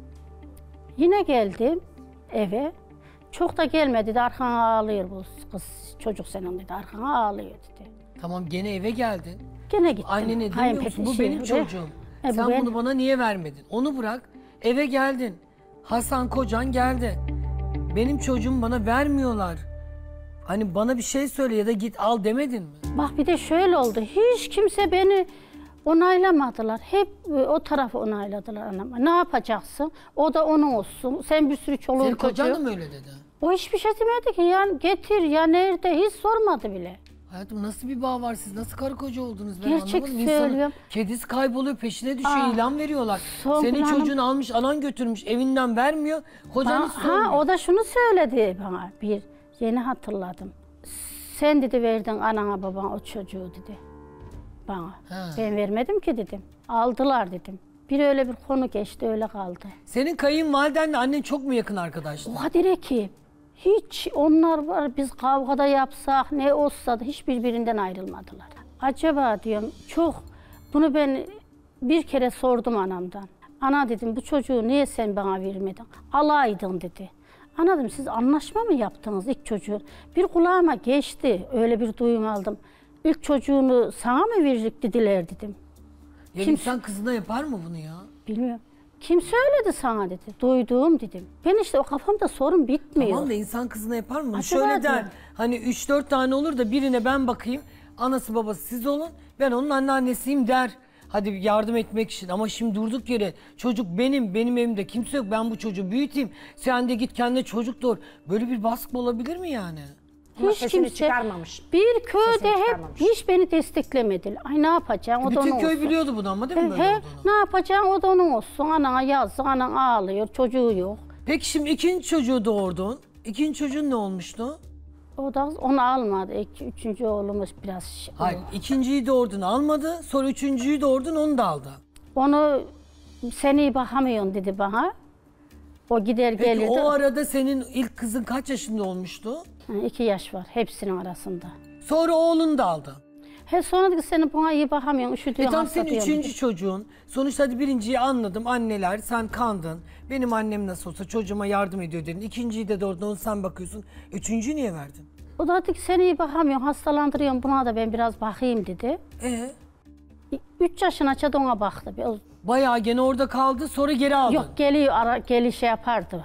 Yine geldim eve. Çok da gelmedi dedi, arkana ağlıyor bu kız, çocuk senin dedi, arkana ağlıyor dedi. Tamam, gene eve geldin. Gene gittim. Annene demiyor musun? Bu benim çocuğum. E, bu Sen ben- bunu bana niye vermedin? Onu bırak, eve geldin. Hasan kocan geldi. Benim çocuğumu bana vermiyorlar. Hani bana bir şey söyle ya da git al demedin mi? Bak bir de şöyle oldu, hiç kimse beni onaylamadılar. Hep e, o tarafı onayladılar anama. Ne yapacaksın? O da onun olsun. Sen bir sürü çoluğun Senin kocan çocuğun. da mı öyle dedi? O hiçbir şey demedi ki. Yani getir ya nerede, hiç sormadı bile. Hayatım nasıl bir bağ var, siz nasıl karı koca oldunuz ben Gerçek anlamadım. İnsanın söylüyorum. kedisi kayboluyor, peşine düşüyor, Aa, ilan veriyorlar. Songül Senin Hanım- çocuğunu almış, anan götürmüş, evinden vermiyor. Kocan hiç Ha, sormuyor. ha, o da şunu söyledi bana bir, yeni hatırladım. Sen dedi verdin anana babana o çocuğu dedi bana. Ha. Ben vermedim ki dedim. Aldılar dedim. Bir öyle bir konu geçti, öyle kaldı. Senin kayınvalidenle annen çok mu yakın arkadaşlar? O kadar ki hiç onlar var, biz kavgada yapsak ne olsa da hiç birbirinden ayrılmadılar. Acaba diyorum çok, bunu ben bir kere sordum anamdan. Ana dedim, bu çocuğu niye sen bana vermedin? Alaydın dedi. Ana dedim, siz anlaşma mı yaptınız ilk çocuğu? Bir kulağıma geçti, öyle bir duyum aldım. İlk çocuğunu sana mı verecek dediler dedim. Ya Kim- insan kızına yapar mı bunu ya? Bilmiyorum. Kim söyledi sana dedi. Duyduğum dedim. Ben işte o kafamda sorun bitmiyor. Tamam da insan kızına yapar mı bunu? Acaba Şöyle der, diyorum. hani üç dört tane olur da birine ben bakayım, anası babası siz olun, ben onun anneannesiyim der. Hadi yardım etmek için, ama şimdi durduk yere çocuk benim, benim evimde kimse yok, ben bu çocuğu büyüteyim, sen de git kendine çocuk doğur. Böyle bir baskı olabilir mi yani? Ama Hiç sesini kimse, çıkarmamış. bir köyde Sesini hep çıkarmamış. hiç beni desteklemediler. Ay ne yapacağım, o da Bütün onun köy olsun. biliyordu bunu ama değil mi He, böyle he, olduğunu? ne yapacağım, o da onun olsun. Anan yazık, anan ağlıyor, çocuğu yok. Peki şimdi ikinci çocuğu doğurdun. İkinci çocuğun ne olmuştu? O da onu almadı. İki, üçüncü oğlumuz biraz... şey- Hayır, ikinciyi doğurdun almadı, sonra üçüncüyü doğurdun onu da aldı. Onu sen iyi bakamıyorsun dedi bana. O gider Peki gelirdi. o arada senin ilk kızın kaç yaşında olmuştu? Ha, iki yaş var hepsinin arasında. Sonra oğlunu da aldı. He sonra dedi senin buna iyi bakamıyorsun, E üşütüyorsun, tam senin hasta diyorum. üçüncü çocuğun. Sonuçta hadi birinciyi anladım. Anneler sen kandın. Benim annem nasıl olsa çocuğuma yardım ediyor dedin. İkinciyi de doğru onu sen bakıyorsun. Üçüncüyü niye verdin? O da dedi ki sen iyi bakamıyorsun, hastalandırıyorsun, buna da ben biraz bakayım dedi. Ee? Üç yaşına çadı ona baktı. O- Bayağı gene orada kaldı sonra geri aldın. Yok geliyor, ara, geli şey yapardı.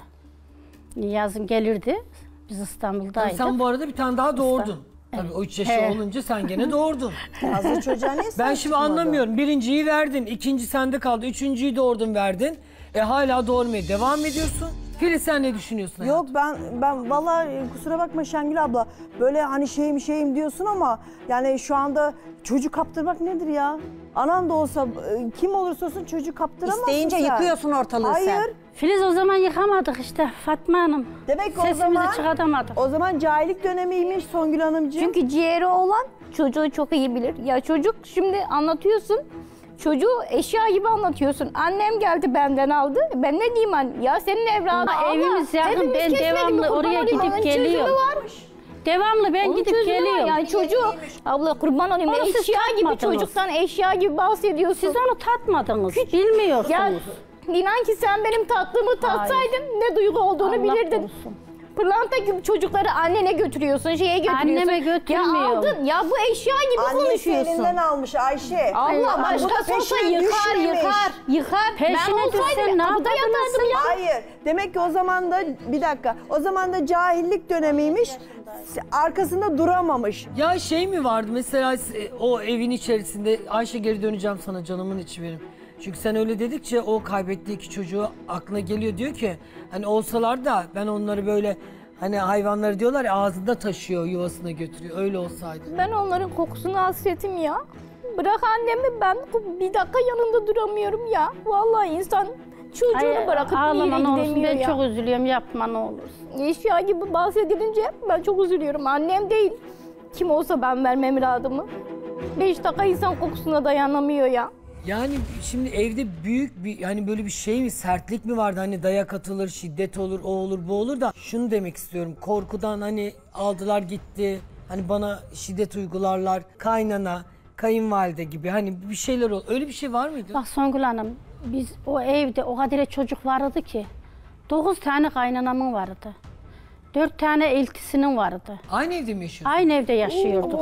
Yazın gelirdi. Biz Tabii İstanbul'daydık. sen bu arada bir tane daha doğurdun. Tabii o üç yaşı He. olunca sen gene doğurdun. Fazla çocuğa niye Ben sahip şimdi çıkmadın? anlamıyorum. Birinciyi verdin, ikinci sende kaldı, üçüncüyü doğurdun verdin. E hala doğurmaya devam ediyorsun. Filiz sen ne düşünüyorsun hayatım? Yok ben ben vallahi kusura bakma Şengül abla. Böyle hani şeyim şeyim diyorsun ama yani şu anda çocuk kaptırmak nedir ya? Anan da olsa e, kim olursa olsun çocuk kaptıramazsın İsteyince sen. yıkıyorsun ortalığı Hayır. sen. Filiz o zaman yıkamadık işte Fatma Hanım. Demek ki o Sesimizi zaman çıkartamadık. o zaman cahillik dönemiymiş Songül Hanımcığım. Çünkü ciğeri olan çocuğu çok iyi bilir. Ya çocuk şimdi anlatıyorsun. Çocuğu eşya gibi anlatıyorsun. Annem geldi benden aldı. Ben ne diyeyim anne? Ya senin evladın. Ama evimiz yakın, hepimiz ben kesmedik mi? devamlı Kurban oraya olayım, gidip onun çözümü geliyorum. var. Devamlı ben Onun gidip çözümü var. geliyorum. Yani çocuğu, abla kurban olayım, Onu siz eşya gibi tatmadınız. çocuktan eşya gibi bahsediyorsun. Siz onu tatmadınız, bilmiyorsunuz. Ya inan ki sen benim tatlımı tatsaydın ne duygu olduğunu Allah bilirdin. korusun. Pırlanta gibi çocukları annene götürüyorsun, şeye götürüyorsun. Anneme götürmüyorum. Ya aldın, ya bu eşya gibi Annesi konuşuyorsun. elinden almış Ayşe. Allah Ay, başkası bu olsa peşine yıkar, düşmemiş. yıkar, yıkar. Peşine ben düşsen olsaydım ne kapıda yapardınız yatardım ya. Hayır. Demek ki o zaman da bir dakika. O zaman da cahillik dönemiymiş. Arkasında duramamış. Ya şey mi vardı mesela e, o evin içerisinde Ayşe geri döneceğim sana canımın içi benim. Çünkü sen öyle dedikçe o kaybettiği iki çocuğu aklına geliyor diyor ki hani olsalar da ben onları böyle hani hayvanları diyorlar ya ağzında taşıyor yuvasına götürüyor öyle olsaydı. Ben onların kokusuna hasretim ya. Bırak annemi, ben bir dakika yanında duramıyorum ya. Vallahi insan çocuğunu Hayır, bırakıp bir ağlama yere ne olursun, gidemiyor ben ya. çok üzülüyorum, yapma ne olursun. Eşya gibi bahsedilince ben çok üzülüyorum. Annem değil. Kim olsa ben vermem evladımı. Beş dakika insan kokusuna dayanamıyor ya. Yani şimdi evde büyük bir hani böyle bir şey mi sertlik mi vardı hani dayak atılır şiddet olur o olur bu olur da şunu demek istiyorum korkudan hani aldılar gitti hani bana şiddet uygularlar kaynana kayınvalide gibi hani bir şeyler ol öyle bir şey var mıydı? Bak Songül Hanım, biz o evde o kadar çocuk vardı ki. Dokuz tane kaynanamın vardı. Dört tane eltisinin vardı. Aynı evde mi yaşıyorsun? Aynı evde yaşıyorduk.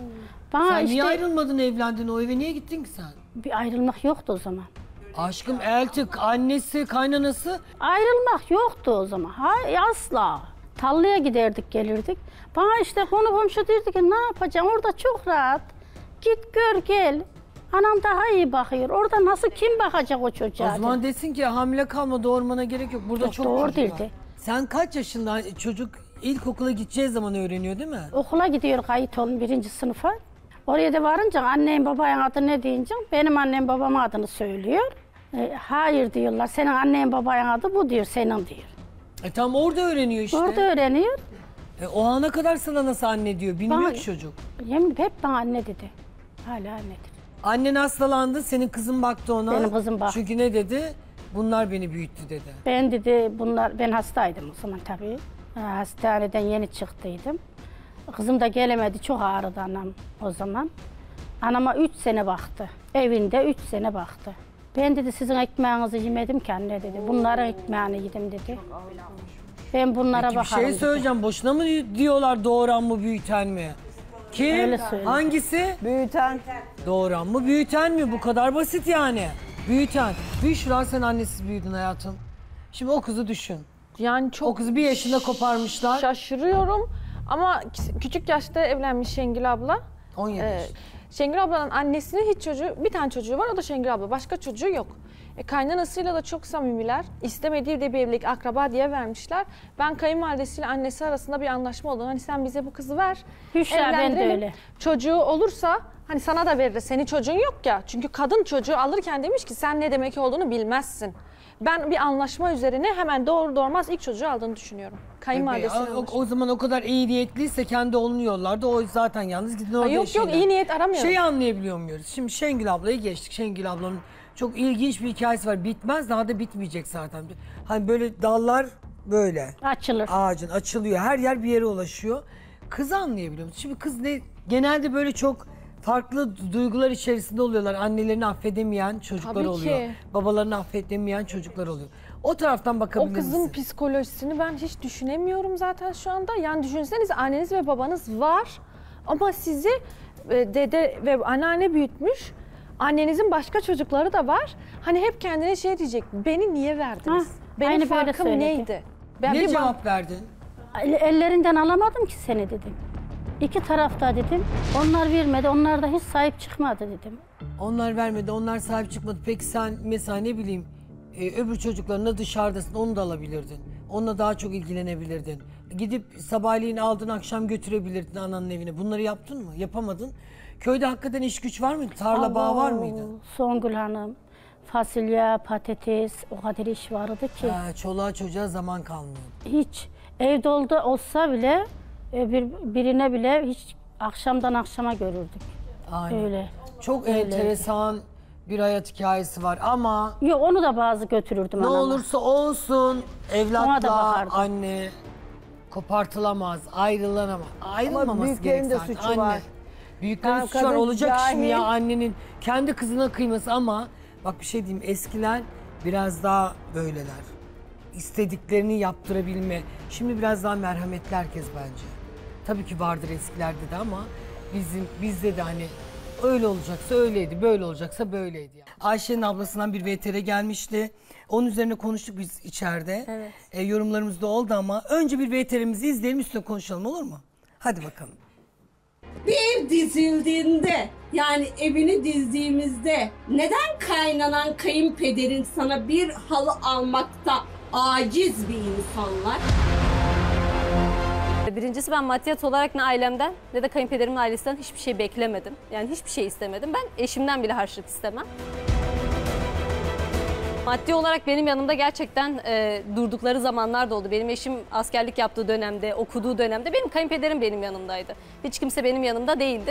Bana Sen işte niye ayrılmadın evlendin o eve niye gittin ki sen? bir ayrılmak yoktu o zaman. Aşkım elti annesi kaynanası Ayrılmak yoktu o zaman. Hayır asla. Tarlaya giderdik gelirdik. Bana işte konu komşu derdi ki ne yapacağım orada çok rahat. Git gör gel. Anam daha iyi bakıyor. Orada nasıl kim bakacak o çocuğa? o zaman desin ki hamile kalma doğurmana gerek yok burada Yok, çok doğru çocuk var. dedi. Sen kaç yaşında çocuk ilkokula gideceği zaman öğreniyor değil mi? Okula gidiyor kayıt olun birinci sınıfa. Oraya da varınca annem babanın adı ne deyince benim annem babamın adını söylüyor. E, hayır diyorlar senin annen babanın adı bu diyor senin diyor. E tam orada öğreniyor işte. Orada öğreniyor. E, o ana kadar sana nasıl anne diyor bilmiyor Bana- ki çocuk. Yemin hep bana anne dedi. Hala annedir. Annen hastalandı senin kızın baktı ona. Benim kızım baktı. Çünkü ne dedi? Bunlar beni büyüttü dedi. Ben dedi bunlar ben hastaydım o zaman tabii. Ha, hastaneden yeni çıktıydım. Kızım da gelemedi çok ağrıdı anam o zaman. Anama üç sene baktı. Evinde üç sene baktı. Ben dedi sizin ekmeğinizi yemedim ki anne dedi. Bunların ekmeğini yedim dedi. Ben bunlara Peki bir bakarım şey dedi. söyleyeceğim. Boşuna mı diyorlar doğuran mı büyüten mi? Kim? Öyle söyle. Hangisi? Büyüten. Doğuran mı büyüten mi? Bu kadar basit yani. Büyüten. Büşra sen annesiz büyüdün hayatım. Şimdi o kızı düşün. Yani çok O kızı bir yaşında koparmışlar. şaşırıyorum ama küçük yaşta evlenmiş Şengül abla. on yedi Ee, yaş. Şengül ablanın annesinin hiç çocuğu, bir tane çocuğu var, o da Şengül abla. Başka çocuğu yok. E, kaynanasıyla da çok samimiler. İstemediği de bir evlilik, akraba diye vermişler. Ben kayınvalidesiyle annesi arasında bir anlaşma oldu. Hani sen bize bu kızı ver, Büşra, ben de evlendirelim. öyle. Çocuğu olursa hani sana da veririz. Senin çocuğun yok ya. Çünkü kadın çocuğu alırken demiş ki sen ne demek olduğunu bilmezsin. Ben bir anlaşma üzerine hemen doğru doğurmaz ilk çocuğu aldığını düşünüyorum. Kayınvalidesiyle o, o zaman o kadar iyi niyetliyse kendi oğlunu yollardı. O zaten yalnız gidin orada Ha, yok yok yaşayın. iyi niyet aramıyorum. Şeyi anlayabiliyor muyuz? Şimdi Şengül ablayı geçtik. Şengül ablanın çok ilginç bir hikayesi var. Bitmez daha da bitmeyecek zaten. Hani böyle dallar böyle. Açılır. Ağacın açılıyor. Her yer bir yere ulaşıyor. Kızı anlayabiliyor musun? Şimdi kız ne genelde böyle çok farklı duygular içerisinde oluyorlar. Annelerini affedemeyen çocuklar Tabii oluyor. ki. Babalarını affedemeyen çocuklar oluyor. O taraftan bakabilir O kızın misin? psikolojisini ben hiç düşünemiyorum zaten şu anda. Yani düşünsenize anneniz ve babanız var ama sizi e, dede ve anneanne büyütmüş. Annenizin başka çocukları da var. Hani hep kendine şey diyecek. Beni niye verdiniz? Hah, Benim aynı böyle farkım söyledi. neydi? Ben Ne bir cevap verdin? Ellerinden alamadım ki seni dedim. İki tarafta dedim. Onlar vermedi, onlar da hiç sahip çıkmadı dedim. Onlar vermedi, onlar sahip çıkmadı. Peki sen mesela ne bileyim e, öbür çocuklarına dışarıdasın, onu da alabilirdin. Onunla daha çok ilgilenebilirdin. Gidip sabahleyin aldın, akşam götürebilirdin ananın evine. Bunları yaptın mı? Yapamadın. Köyde hakikaten iş güç var mıydı? Tarla bağı var mıydı? Songül Hanım, fasulye, patates, o kadar iş vardı ki. Ha, çoluğa çocuğa zaman kalmıyor. Hiç evde oldu olsa bile e, bir, birine bile hiç akşamdan akşama görürdük. Aynen. Öyle. Çok Öyle. enteresan bir hayat hikayesi var ama Yok onu da bazı götürürdüm ne anama. olursa olsun Ona da evlatla bakardım. anne kopartılamaz, ayrılamaz. Ayrılmaması büyüklerin gerek de zaten. suçu Anne. var. Büyüklerin Tamam, suçu var. kadın Olacak iş mi ya cahil. annenin kendi kızına kıyması ama bak bir şey diyeyim eskiler biraz daha böyleler. İstediklerini yaptırabilme. Şimdi biraz daha merhametli herkes bence. Tabii ki vardır eskilerde de ama bizim bizde de hani öyle olacaksa öyleydi, böyle olacaksa böyleydi. Yani. Ayşe'nin ablasından bir V T R gelmişti. Onun üzerine konuştuk biz içeride. Evet. E, yorumlarımız da oldu ama önce bir V T R'mizi izleyelim üstüne konuşalım olur mu? Hadi bakalım. Bir ev dizildiğinde yani evini dizdiğimizde neden kaynanan kayınpederin sana bir halı almakta aciz bir insanlar? Birincisi ben maddiyat olarak ne ailemden ne de kayınpederimin ailesinden hiçbir şey beklemedim. Yani hiçbir şey istemedim. Ben eşimden bile harçlık istemem. Maddi olarak benim yanımda gerçekten e, durdukları zamanlar da oldu. Benim eşim askerlik yaptığı dönemde, okuduğu dönemde benim kayınpederim benim yanımdaydı. Hiç kimse benim yanımda değildi.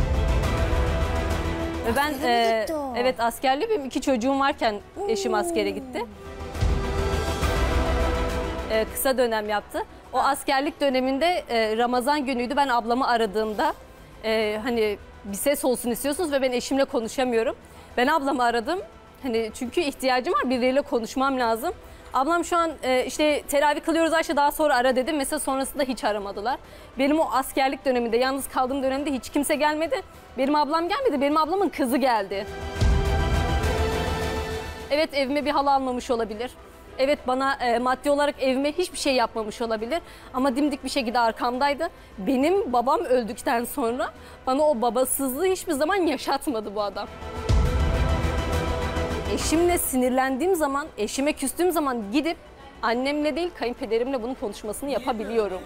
Ve ben e, evet askerli benim iki çocuğum varken eşim askere gitti. E, kısa dönem yaptı. O askerlik döneminde e, Ramazan günüydü. Ben ablamı aradığımda e, hani bir ses olsun istiyorsunuz ve ben eşimle konuşamıyorum. Ben ablamı aradım. Hani çünkü ihtiyacım var, birileriyle konuşmam lazım. Ablam şu an e, işte teravih kılıyoruz Ayşe daha sonra ara dedim. Mesela sonrasında hiç aramadılar. Benim o askerlik döneminde, yalnız kaldığım dönemde hiç kimse gelmedi. Benim ablam gelmedi, benim ablamın kızı geldi. Evet evime bir halı almamış olabilir. Evet bana e, maddi olarak evime hiçbir şey yapmamış olabilir. Ama dimdik bir şekilde arkamdaydı. Benim babam öldükten sonra bana o babasızlığı hiçbir zaman yaşatmadı bu adam. Eşimle sinirlendiğim zaman, eşime küstüğüm zaman gidip annemle değil kayınpederimle bunun konuşmasını yapabiliyorum.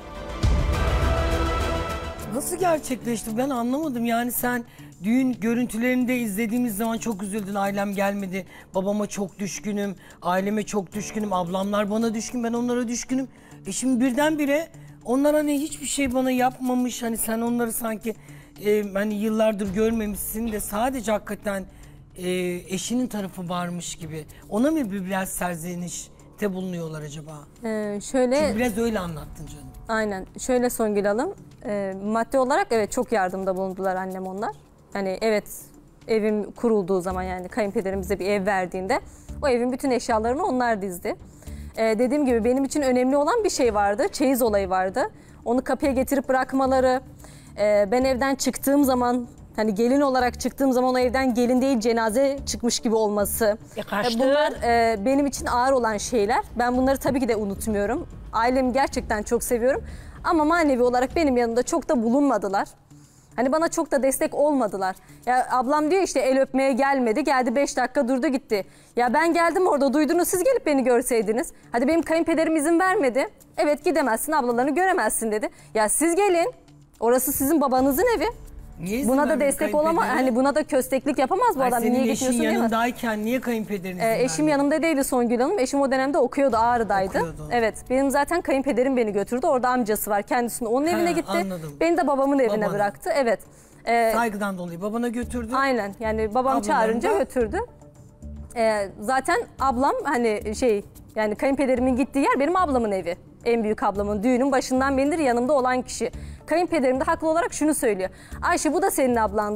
Nasıl gerçekleşti ben anlamadım yani sen düğün görüntülerini de izlediğimiz zaman çok üzüldün ailem gelmedi. Babama çok düşkünüm, aileme çok düşkünüm, ablamlar bana düşkün ben onlara düşkünüm. E şimdi birdenbire onlar hani hiçbir şey bana yapmamış hani sen onları sanki e, hani yıllardır görmemişsin de sadece hakikaten e, eşinin tarafı varmış gibi. Ona mı bir biraz serzenişte bulunuyorlar acaba? Ee, şöyle... Çünkü biraz öyle anlattın canım. Aynen. Şöyle Songül Hanım, e, maddi olarak evet çok yardımda bulundular annem onlar. Hani evet evim kurulduğu zaman yani kayınpederim bize bir ev verdiğinde o evin bütün eşyalarını onlar dizdi. E, dediğim gibi benim için önemli olan bir şey vardı. Çeyiz olayı vardı. Onu kapıya getirip bırakmaları. E, ben evden çıktığım zaman hani gelin olarak çıktığım zaman o evden gelin değil cenaze çıkmış gibi olması. E, kaçtı. Bunlar e, benim için ağır olan şeyler. Ben bunları tabii ki de unutmuyorum. Ailemi gerçekten çok seviyorum. Ama manevi olarak benim yanımda çok da bulunmadılar. Hani bana çok da destek olmadılar. Ya ablam diyor işte el öpmeye gelmedi. Geldi beş dakika durdu gitti. Ya ben geldim orada duydunuz siz gelip beni görseydiniz. Hadi benim kayınpederim izin vermedi. Evet gidemezsin ablalarını göremezsin dedi. Ya siz gelin. Orası sizin babanızın evi. Niye buna da destek olamaz. Hani buna da kösteklik yapamaz bu Ay, adam. senin Niye eşin gitmiyorsun yanındayken niye kayınpederin izin ee, eşim vermedi? yanımda değildi Songül Hanım. Eşim o dönemde okuyordu, Ağrı'daydı. Okuyordu. Evet, benim zaten kayınpederim beni götürdü. Orada amcası var. Kendisini onun Ha, evine gitti. anladım. Beni de babamın evine Babana. bıraktı. Evet. Ee, Saygıdan dolayı babana götürdü. Aynen. Yani babam Ablalarını çağırınca da- götürdü. Ee, zaten ablam hani şey yani kayınpederimin gittiği yer benim ablamın evi. En büyük ablamın düğünün başından beridir yanımda olan kişi. Kayınpederim de haklı olarak şunu söylüyor. Ayşe bu da senin ablandı.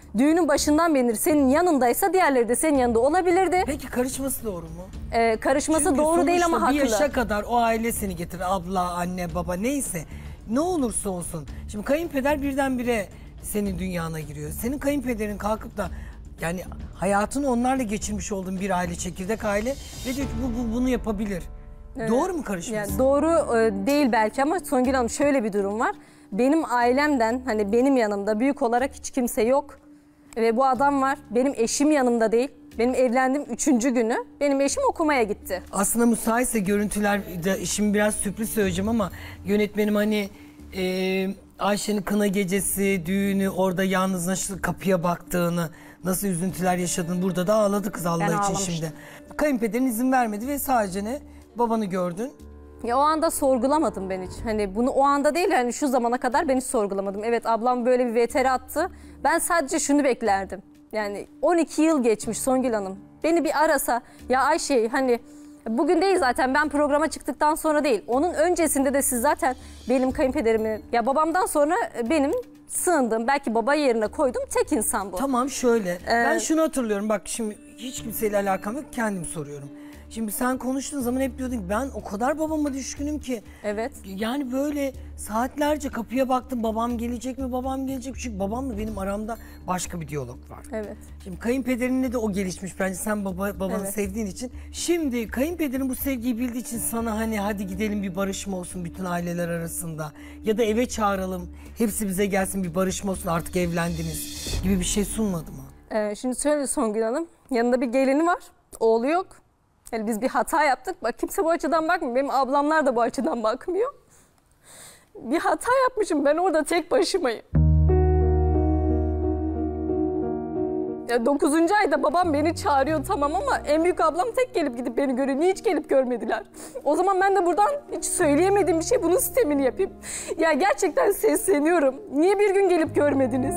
düğünün başından beri senin yanındaysa diğerleri de senin yanında olabilirdi. Peki karışması doğru mu? Ee, karışması Çünkü doğru değil ama sonuçta haklı. bir yaşa kadar o aile seni getirir. Abla, anne, baba neyse. Ne olursa olsun. Şimdi kayınpeder birdenbire senin dünyana giriyor. Senin kayınpederin kalkıp da yani hayatını onlarla geçirmiş olduğun bir aile, çekirdek aile ve diyor ki bu, bu bunu yapabilir. Evet. Doğru mu karışması? Yani doğru e, değil belki ama Songül Hanım şöyle bir durum var. Benim ailemden hani benim yanımda büyük olarak hiç kimse yok. Ve bu adam var. Benim eşim yanımda değil. Benim evlendiğim üçüncü günü benim eşim okumaya gitti. Aslında müsaitse görüntüler, de, şimdi biraz sürpriz söyleyeceğim ama yönetmenim hani e, Ayşe'nin kına gecesi, düğünü, orada yalnız nasıl kapıya baktığını, nasıl üzüntüler yaşadığını burada da ağladı kız Allah Ben için ağlamıştım. şimdi. Kayınpederin izin vermedi ve sadece ne? Babanı gördün. Ya o anda sorgulamadım ben hiç. Hani bunu o anda değil hani şu zamana kadar ben hiç sorgulamadım. Evet ablam böyle bir veteri attı. Ben sadece şunu beklerdim. Yani on iki yıl geçmiş Songül Hanım. Beni bir arasa ya Ayşe hani bugün değil zaten ben programa çıktıktan sonra değil. Onun öncesinde de siz zaten benim kayınpederimi ya babamdan sonra benim sığındığım belki baba yerine koyduğum tek insan bu. Tamam şöyle Ee, ben şunu hatırlıyorum bak şimdi hiç kimseyle alakam yok kendim soruyorum. Şimdi sen konuştuğun zaman hep diyordun ki ben o kadar babama düşkünüm ki. Evet. Yani böyle saatlerce kapıya baktım babam gelecek mi babam gelecek mi? Çünkü babamla benim aramda başka bir diyalog var. Evet. Şimdi kayınpederinle de o gelişmiş bence sen baba, babanı Evet. sevdiğin için. Şimdi kayınpederin bu sevgiyi bildiği için sana hani hadi gidelim bir barışma olsun bütün aileler arasında. Ya da eve çağıralım hepsi bize gelsin bir barışma olsun artık evlendiniz gibi bir şey sunmadı mı? Ee, şimdi söyle Songül Hanım yanında bir gelini var oğlu yok. Yani biz bir hata yaptık. Bak kimse bu açıdan bakmıyor. Benim ablamlar da bu açıdan bakmıyor. Bir hata yapmışım. Ben orada tek başımayım. Ya dokuzuncu ayda babam beni çağırıyor tamam ama en büyük ablam tek gelip gidip beni görüyor. Niye hiç gelip görmediler? O zaman ben de buradan hiç söyleyemediğim bir şey bunun sistemini yapayım. Ya gerçekten sesleniyorum. Niye bir gün gelip görmediniz?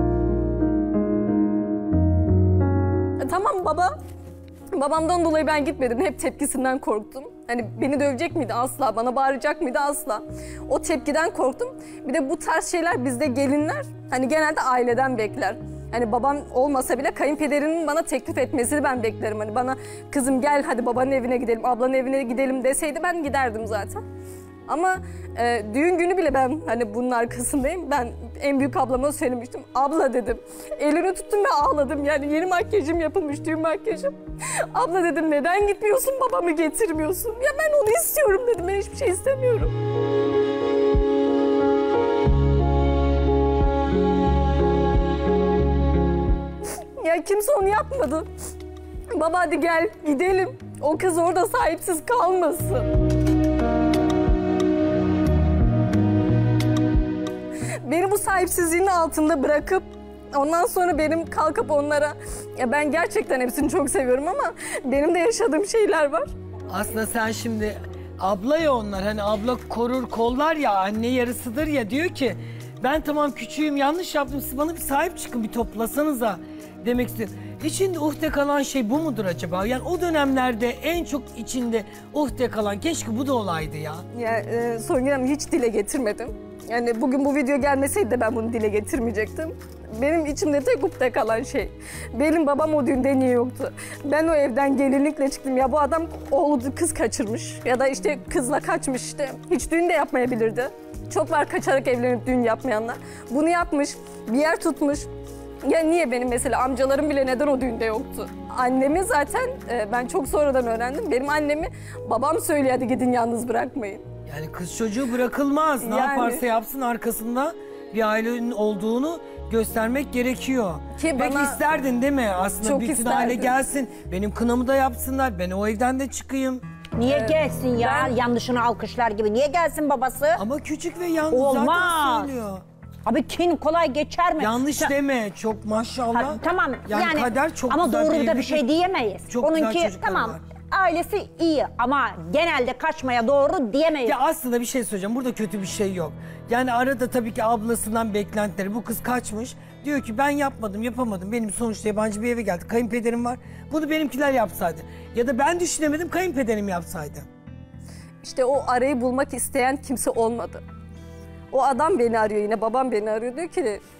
E, tamam baba. Babamdan dolayı ben gitmedim. Hep tepkisinden korktum. Hani beni dövecek miydi? Asla. Bana bağıracak mıydı? Asla. O tepkiden korktum. Bir de bu tarz şeyler bizde gelinler hani genelde aileden bekler. Hani babam olmasa bile kayınpederinin bana teklif etmesini ben beklerim. Hani bana kızım gel hadi babanın evine gidelim, ablanın evine gidelim deseydi ben giderdim zaten. Ama e, düğün günü bile ben hani bunun arkasındayım. Ben en büyük ablama söylemiştim. Abla dedim. Elini tuttum ve ağladım. Yani yeni makyajım yapılmış, düğün makyajım. Abla dedim neden gitmiyorsun babamı getirmiyorsun? Ya ben onu istiyorum dedim. Ben hiçbir şey istemiyorum. Ya kimse onu yapmadı. Baba hadi gel gidelim. O kız orada sahipsiz kalmasın. Beni bu sahipsizliğin altında bırakıp ondan sonra benim kalkıp onlara ya ben gerçekten hepsini çok seviyorum ama benim de yaşadığım şeyler var. Aslında sen şimdi abla ya onlar hani abla korur kollar ya anne yarısıdır ya diyor ki ben tamam küçüğüm yanlış yaptım siz bana bir sahip çıkın bir toplasanıza demek istiyorum. İçinde uhde kalan şey bu mudur acaba? Yani o dönemlerde en çok içinde uhde kalan keşke bu da olaydı ya. Ya e, Songül Hanım hiç dile getirmedim. Yani bugün bu video gelmeseydi de ben bunu dile getirmeyecektim. Benim içimde tek ukde kalan şey. Benim babam o düğünde niye yoktu? Ben o evden gelinlikle çıktım. Ya bu adam oğlu kız kaçırmış. Ya da işte kızla kaçmış işte. Hiç düğün de yapmayabilirdi. Çok var kaçarak evlenip düğün yapmayanlar. Bunu yapmış, bir yer tutmuş. Ya niye benim mesela amcalarım bile neden o düğünde yoktu? Annemi zaten e, ben çok sonradan öğrendim. Benim annemi babam söylüyor hadi gidin yalnız bırakmayın. Yani kız çocuğu bırakılmaz. Ne Yani- yaparsa yapsın arkasında bir ailenin olduğunu göstermek gerekiyor. Ki Peki bana- isterdin değil mi? Aslında Çok bütün isterdim. aile gelsin. Benim kınamı da yapsınlar. Ben o evden de çıkayım. Niye Ee, gelsin ya? ben- Yanlışını alkışlar gibi. Niye gelsin babası? Ama küçük ve yalnız Olmaz. zaten söylüyor. Abi kin kolay geçer mi? Yanlış Sa- deme. Çok maşallah. Ha, tamam Yani, yani, kader çok ama güzel doğru da bir evlilik. şey diyemeyiz. Çok güzel Onunki çocukları tamam var. ailesi iyi ama genelde kaçmaya doğru diyemeyiz. Ya aslında bir şey söyleyeceğim. Burada kötü bir şey yok. Yani arada tabii ki ablasından beklentileri. Bu kız kaçmış. Diyor ki ben yapmadım, yapamadım. Benim sonuçta yabancı bir eve geldi. Kayınpederim var. Bunu benimkiler yapsaydı. Ya da ben düşünemedim, kayınpederim yapsaydı. İşte o arayı bulmak isteyen kimse olmadı. O adam beni arıyor yine, babam beni arıyor. Diyor ki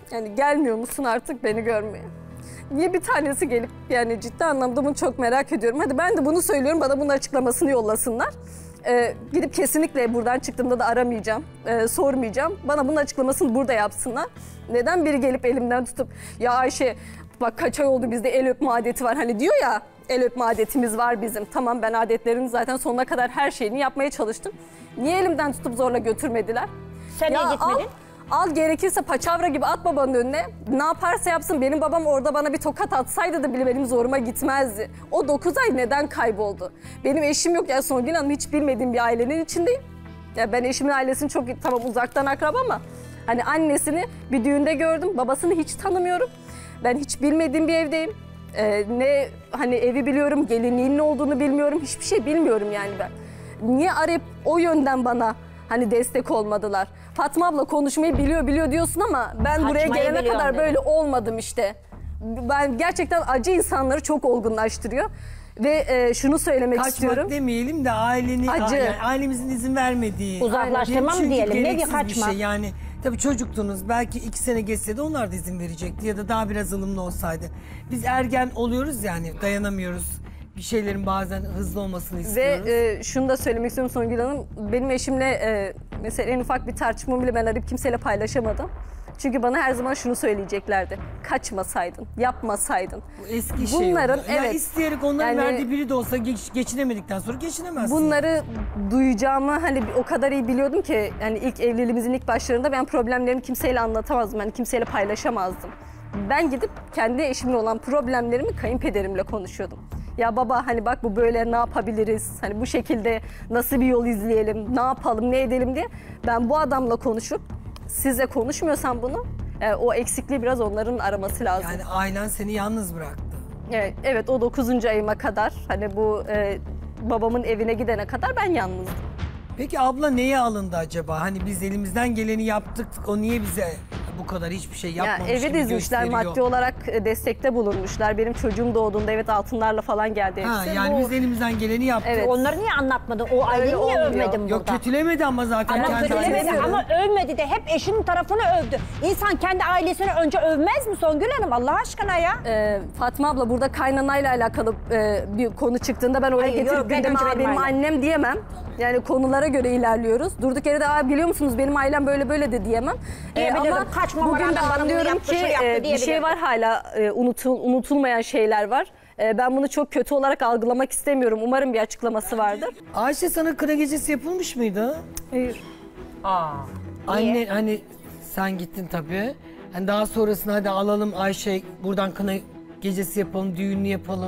Yani gelmiyor musun artık beni görmeye? Niye bir tanesi gelip yani ciddi anlamda bunu çok merak ediyorum. Hadi ben de bunu söylüyorum, bana bunun açıklamasını yollasınlar. Ee, gidip kesinlikle buradan çıktığımda da aramayacağım, e, sormayacağım. Bana bunun açıklamasını burada yapsınlar. Neden biri gelip elimden tutup ya Ayşe bak kaç ay oldu bizde el öpme adeti var hani diyor ya, el öpme adetimiz var bizim. Tamam ben adetlerin zaten sonuna kadar her şeyini yapmaya çalıştım. Niye elimden tutup zorla götürmediler? Sen niye gitmedin? Al, al gerekirse paçavra gibi at babanın önüne. Ne yaparsa yapsın, benim babam orada bana bir tokat atsaydı da bile benim zoruma gitmezdi. O dokuz ay neden kayboldu? Benim eşim yok ya Songül Hanım, hiç bilmediğim bir ailenin içindeyim. Ya ben eşimin ailesini çok tamam uzaktan akraba ama hani annesini bir düğünde gördüm, babasını hiç tanımıyorum. Ben hiç bilmediğim bir evdeyim. Ee, ne hani evi biliyorum, gelinliğin ne olduğunu bilmiyorum, hiçbir şey bilmiyorum yani ben. Niye arayıp o yönden bana hani destek olmadılar? Fatma abla konuşmayı biliyor biliyor diyorsun ama ben Kaçmayı buraya gelene biliyorum kadar dedim. böyle olmadım işte. Ben gerçekten acı insanları çok olgunlaştırıyor. Ve e, şunu söylemek Kaçmak istiyorum. demeyelim de ailenin, Acı. yani ailemizin izin vermediği. Uzaklaştırma mı Çünkü diyelim, ne bir gereksiz kaçma. şey. Yani tabii çocuktunuz, belki iki sene geçse de onlar da izin verecekti ya da daha biraz ılımlı olsaydı. Biz ergen oluyoruz yani, dayanamıyoruz. Bir şeylerin bazen hızlı olmasını istiyoruz. Ve e, şunu da söylemek istiyorum Songül Hanım. Benim eşimle e, mesela en ufak bir tartışmamı bile ben arayıp kimseyle paylaşamadım. Çünkü bana her zaman şunu söyleyeceklerdi. Kaçmasaydın, yapmasaydın. Bu eski şey Bunların, oldu. Ya evet. isteyerek onların Yani- verdiği biri de olsa geç, geçinemedikten sonra geçinemezsin. Bunları duyacağımı hani o kadar iyi biliyordum ki yani ilk evliliğimizin ilk başlarında ben problemlerimi kimseyle anlatamazdım. Yani kimseyle paylaşamazdım. Ben gidip kendi eşimle olan problemlerimi kayınpederimle konuşuyordum. Ya baba hani bak bu böyle ne yapabiliriz? Hani bu şekilde nasıl bir yol izleyelim? Ne yapalım, ne edelim diye. Ben bu adamla konuşup sizle konuşmuyorsam bunu e, o eksikliği biraz onların araması lazım. Yani ailen seni yalnız bıraktı. Evet, evet o dokuzuncu ayıma kadar hani bu e, babamın evine gidene kadar ben yalnızdım. Peki abla neye alındı acaba? Hani biz elimizden geleni yaptık, o niye bize bu kadar hiçbir şey Ya yapmamış eve gibi dizmişler, gösteriyor? maddi olarak e, destekte bulunmuşlar. Benim çocuğum doğduğunda evet altınlarla falan geldi hepsi. Ha, yani Bu- biz elimizden geleni yaptık. Evet. Onları niye anlatmadın? O aileyi Öyle niye olmuyor. övmedin burada? Yok kötülemedi ama zaten Ama kendi kötülemedi ailesini. ama övmedi de hep eşinin tarafını övdü. İnsan kendi ailesini önce övmez mi Songül Hanım Allah aşkına ya? Ee, Fatma abla burada kaynanayla alakalı e, bir konu çıktığında ben oraya Hayır, getirip yok, ben gündeme önce "Aa, benim benim ailem." annem diyemem. Yani konulara göre ilerliyoruz. Durduk yere de "Aa, biliyor musunuz benim ailem böyle böyle de diyemem. Ee, Diyebilirdim. ama Kaçmama bugün rağmen de bana bunu anlıyorum yaptı, ki şu yaptı e, bir şey diyebilirdim. var hala e, unutul, unutulmayan şeyler var. E, ben bunu çok kötü olarak algılamak istemiyorum. Umarım bir açıklaması vardır. Ayşe sana kına gecesi yapılmış mıydı? Hayır. Aa. Anne hani sen gittin tabii. Hani daha sonrasında hadi alalım Ayşe buradan kına gecesi yapalım, düğünü yapalım.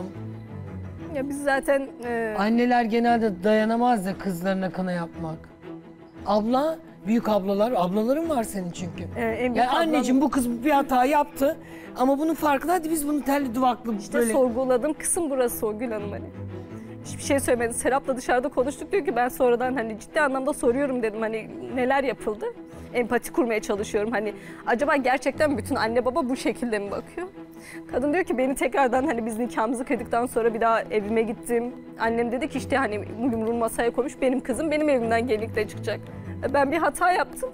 Ya biz zaten... e, Anneler genelde dayanamaz ya kızlarına kına yapmak. Abla, büyük ablalar, ablaların var senin çünkü. e, en büyük Yani ablam- anneciğim bu kız bir hata yaptı ama bunun farkında hadi biz bunu telli duvaklı İşte böyle... sorguladığım kısım burası Songül Hanım hani. Hiçbir şey söylemedi. Serap'la dışarıda konuştuk diyor ki ben sonradan hani ciddi anlamda soruyorum dedim hani neler yapıldı. Empati kurmaya çalışıyorum hani acaba gerçekten bütün anne baba bu şekilde mi bakıyor? Kadın diyor ki beni tekrardan hani biz nikahımızı kıydıktan sonra bir daha evime gittim. Annem dedi ki işte hani yumruğunu masaya koymuş benim kızım benim evimden gelinlikle çıkacak. Ben bir hata yaptım.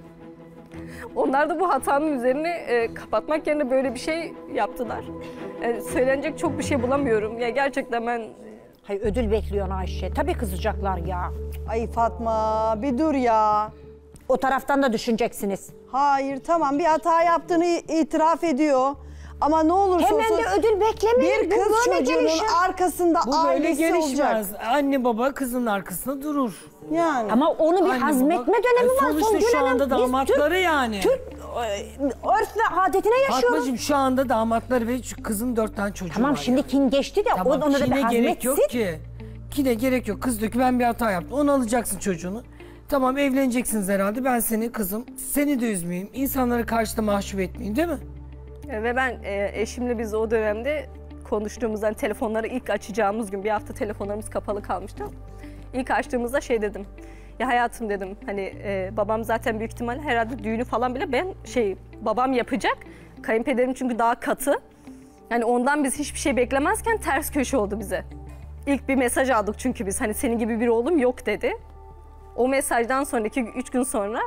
Onlar da bu hatanın üzerine e, kapatmak yerine böyle bir şey yaptılar. E, söylenecek çok bir şey bulamıyorum. Ya gerçekten ben... Hayır ödül bekliyorsun Ayşe. Tabii kızacaklar ya. Ay Fatma bir dur ya. O taraftan da düşüneceksiniz. Hayır tamam bir hata yaptığını itiraf ediyor. Ama ne olursa Hemen olsun de ödül beklemeyin. bir Bu kız böyle çocuğunun gelişir. arkasında Bu böyle ailesi gelişmez. olacak. Anne baba kızın arkasında durur. Yani. Ama onu bir Anne hazmetme baba- dönemi Ay, var sonuçta Songül şu Hanım. anda Biz damatları Türk- yani. Türk e, örf ve adetine yaşıyoruz. Fatmacığım şu anda damatları ve şu kızın dört tane çocuğu Tamam var. şimdi yani. kin geçti de Tamam, onu da bir kine gerek yok hazmetsin. ki. Kine gerek yok. Kız diyor ki ben bir hata yaptım. Onu alacaksın çocuğunu. Tamam evleneceksiniz herhalde. Ben seni kızım. Seni de üzmeyeyim. İnsanları karşıda mahcup etmeyeyim değil mi? E, ve ben e, eşimle biz o dönemde konuştuğumuzdan telefonları ilk açacağımız gün bir hafta telefonlarımız kapalı kalmıştı. İlk açtığımızda şey dedim. Ya hayatım dedim hani e, babam zaten büyük ihtimalle herhalde düğünü falan bile ben şey babam yapacak. Kayınpederim çünkü daha katı. Yani ondan biz hiçbir şey beklemezken ters köşe oldu bize. İlk bir mesaj aldık çünkü biz hani senin gibi bir oğlum yok dedi. O mesajdan sonraki üç gün sonra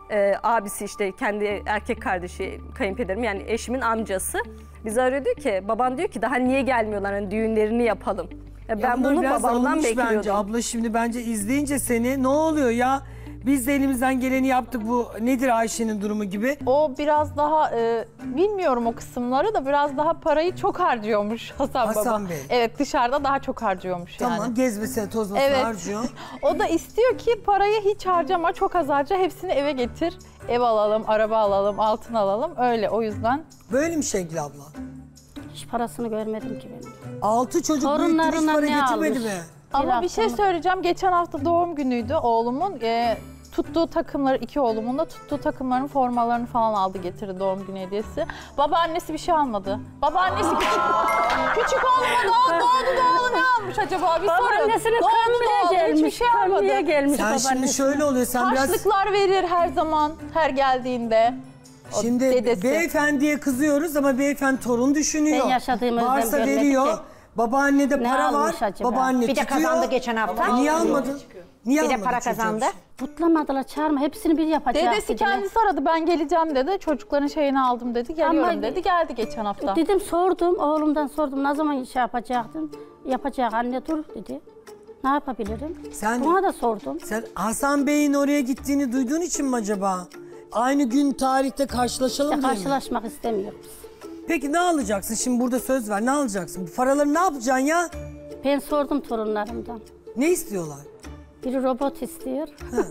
Ee, abisi işte kendi erkek kardeşi kayınpederim yani eşimin amcası bizi arıyor diyor ki baban diyor ki daha niye gelmiyorlar hani düğünlerini yapalım. Ya Ya ben bunlar bunu biraz babamdan alınmış bekliyordum. bence. Abla şimdi bence izleyince seni ne oluyor ya? Biz de elimizden geleni yaptık, bu nedir Ayşe'nin durumu gibi. O biraz daha e, bilmiyorum o kısımları da biraz daha parayı çok harcıyormuş Hasan, Hasan Baba. Bey. Evet, dışarıda daha çok harcıyormuş yani. Tamam, gezmesine tozmasına Evet. harcıyor. O da istiyor ki parayı hiç harcama, çok az harca, hepsini eve getir. Ev alalım, araba alalım, altın alalım, öyle o yüzden. Böyle mi Şengül abla? Hiç parasını görmedim ki benim. Altı çocuk büyüttü, hiç Torunlarına para ne getirmedi almış? mi? Ama bir şey söyleyeceğim. Geçen hafta doğum günüydü oğlumun. Ee, tuttuğu takımları, iki oğlumun da tuttuğu takımların formalarını falan aldı getirdi doğum günü hediyesi. Babaannesi bir şey almadı. Babaannesi küçük, küçük oğluma doğdu, doğdu doğdu ne almış acaba? Bir sorun. Babaannesine Doğdu kırmaya doğdu, hiçbir gelmiş, şey almadı. kırmaya gelmiş Sen şimdi babaannesi. şöyle oluyor, sen biraz... Harçlıklar verir her zaman, her geldiğinde. O Şimdi dedesi. beyefendiye kızıyoruz ama beyefendi torun düşünüyor. Ben yaşadığım özlem Varsa görmedim veriyor. ki. Babaannede Ne para var. almış acaba? Babaanne Bir de tutuyor. kazandı geçen hafta. E niye almadın? Niye Bir de almadın para çocuğa kazandı. bir şey? Mutlamadılar, çağırma. Hepsini bir yapacak. Dedesi dediler. kendisi aradı, ben geleceğim dedi. Çocukların şeyini aldım dedi, geliyorum Ama- dedi. Geldi geçen hafta. Dedim, sordum, oğlumdan sordum. Ne zaman şey yapacaktın? Yapacak anne, dur dedi. Ne yapabilirim? Sen- Buna da sordum. Sen Hasan Bey'in oraya gittiğini duyduğun için mi acaba? Aynı gün tarihte karşılaşalım İşte diye mi? karşılaşmak istemiyoruz. Peki ne alacaksın? Şimdi burada söz ver. Ne alacaksın? Bu paraları ne yapacaksın ya? Ben sordum torunlarımdan. Ne istiyorlar? Biri robot istiyor.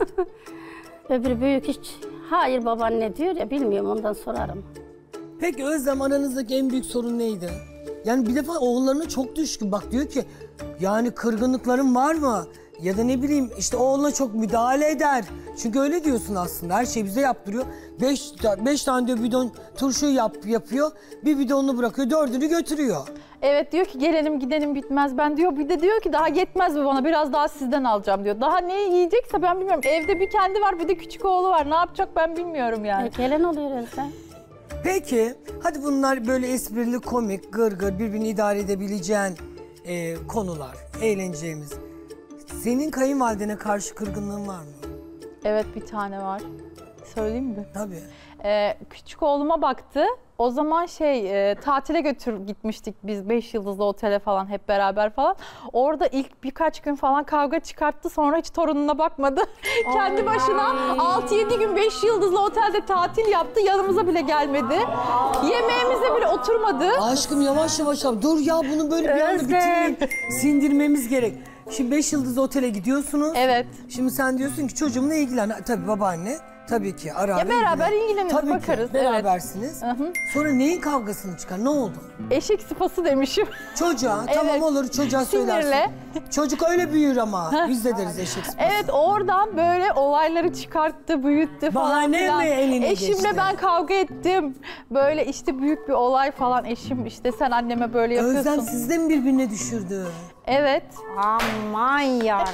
Öbürü büyük hiç. Hayır babaanne diyor ya, bilmiyorum, ondan sorarım. Peki Özlem, aranızdaki en büyük sorun neydi? Yani bir defa oğullarına çok düşkün. Bak diyor ki yani kırgınlıkların var mı? Ya da ne bileyim işte oğluna çok müdahale eder. Çünkü öyle diyorsun aslında. Her şeyi bize yaptırıyor. Beş, beş tane diyor bidon turşu yap, yapıyor. Bir bidonunu bırakıyor, dördünü götürüyor. Evet, diyor ki gelenim gidenim bitmez. Ben diyor, bir de diyor ki daha yetmez mi bana, biraz daha sizden alacağım diyor. Daha ne yiyecekse ben bilmiyorum. Evde bir kendi var, bir de küçük oğlu var. Ne yapacak ben bilmiyorum yani. E, gelen oluyor Özlem. Peki hadi bunlar böyle esprili, komik, gır gır birbirini idare edebileceğin e, konular, eğleneceğimiz. Senin kayınvalidene karşı kırgınlığın var mı? Evet, bir tane var. Söyleyeyim mi? Tabii. Ee, küçük oğluma baktı. O zaman şey e, tatile götür gitmiştik biz, beş yıldızlı otele falan hep beraber falan. Orada ilk birkaç gün falan kavga çıkarttı, sonra hiç torununa bakmadı. Kendi başına altı yedi gün beş yıldızlı otelde tatil yaptı, yanımıza bile gelmedi. Yemeğimize bile oturmadı. Aşkım yavaş yavaş yap. Dur ya, bunu böyle bir anda bitirmeyin. Sindirmemiz gerek. Şimdi beş yıldızlı otele gidiyorsunuz. Evet. Şimdi sen diyorsun ki çocuğumla ilgilen. Tabii babaanne. Tabii ki arar. Ya beraber ilgileniriz, Tabii bakarız. Ki, berabersiniz. Evet. Sonra neyin kavgasını çıkar? Ne oldu? Eşek sıpası demişim. Çocuğa, Evet. tamam olur, çocuğa söylersin. Sinirle. Çocuk öyle büyür ama. Biz de deriz eşek sıpası. Evet, oradan böyle olayları çıkarttı, büyüttü falan Bahane filan. mi eline Eşimle geçti? ben kavga ettim. Böyle işte büyük bir olay falan, eşim işte sen anneme böyle yapıyorsun. Özlem sizi de mi birbirine düşürdü? Evet. Aman yarabbim.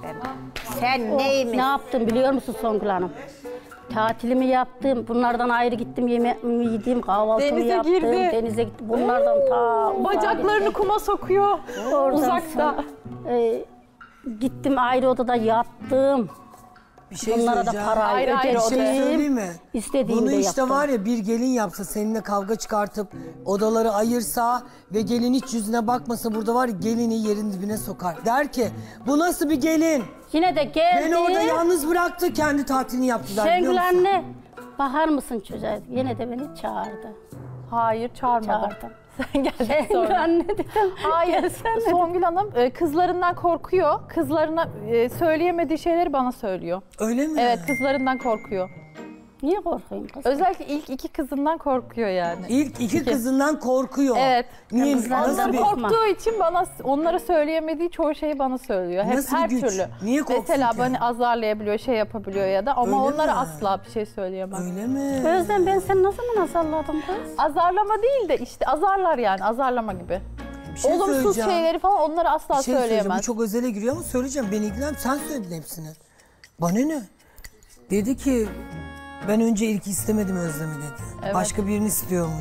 Sen neymiş? Ne yaptım biliyor musun Songül Hanım? Tatilimi yaptım, bunlardan ayrı gittim, yemeğimi yedim, kahvaltımı Denize yaptım, girdi. denize gittim. Bunlardan ta uzağa Bacaklarını gittim. kuma sokuyor. Oradan Uzakta. sonra, e, gittim ayrı odada yattım. Bir şey Bunlara da söyleyeceğim. para Ayrı ayrı Bir şey odaya. söyleyeyim mi? İstediğimi Bunu de işte yaptım. var ya, bir gelin yapsa, seninle kavga çıkartıp odaları ayırsa ve gelin hiç yüzüne bakmasa, burada var ya gelini yerin dibine sokar. Der ki bu nasıl bir gelin? Yine de geldi. Beni orada yalnız bıraktı, kendi tatilini yaptı der, biliyor Şengül musun? anne, bakar mısın çocuğa? Yine de beni çağırdı. Hayır, çağırmadım. Çağırdım. Sen geldin Şengül sonra. anne dedim. Hayır, Gelsene. Songül Hanım e, kızlarından korkuyor. Kızlarına e, söyleyemediği şeyleri bana söylüyor. Öyle mi? Evet, kızlarından korkuyor. Niye korkayım kız? Özellikle ilk iki kızından korkuyor yani. İlk iki kızından korkuyor. Evet. Niye? kızlardan Nasıl Onlar bir... korkma. korktuğu için bana, onlara söyleyemediği çoğu şeyi bana söylüyor. Hep Nasıl bir her güç? türlü. Niye korksun Mesela ki? beni azarlayabiliyor, şey yapabiliyor ya da, ama Öyle onlara mi? asla bir şey söyleyemem. Öyle mi? Özlem, ben seni ne zaman azarladım kız? Azarlama değil de işte azarlar yani, azarlama gibi. Bir şey Olumsuz söyleyeceğim. şeyleri falan onlara asla Bir şey söyleyeceğim. Bu söyleyemez. çok özele giriyor ama söyleyeceğim. Beni ilgilen. Sen söyledin hepsini. Bana ne? Dedi ki ben önce ilk istemedim Özlem'i dedi. Evet. Başka birini istiyormuş.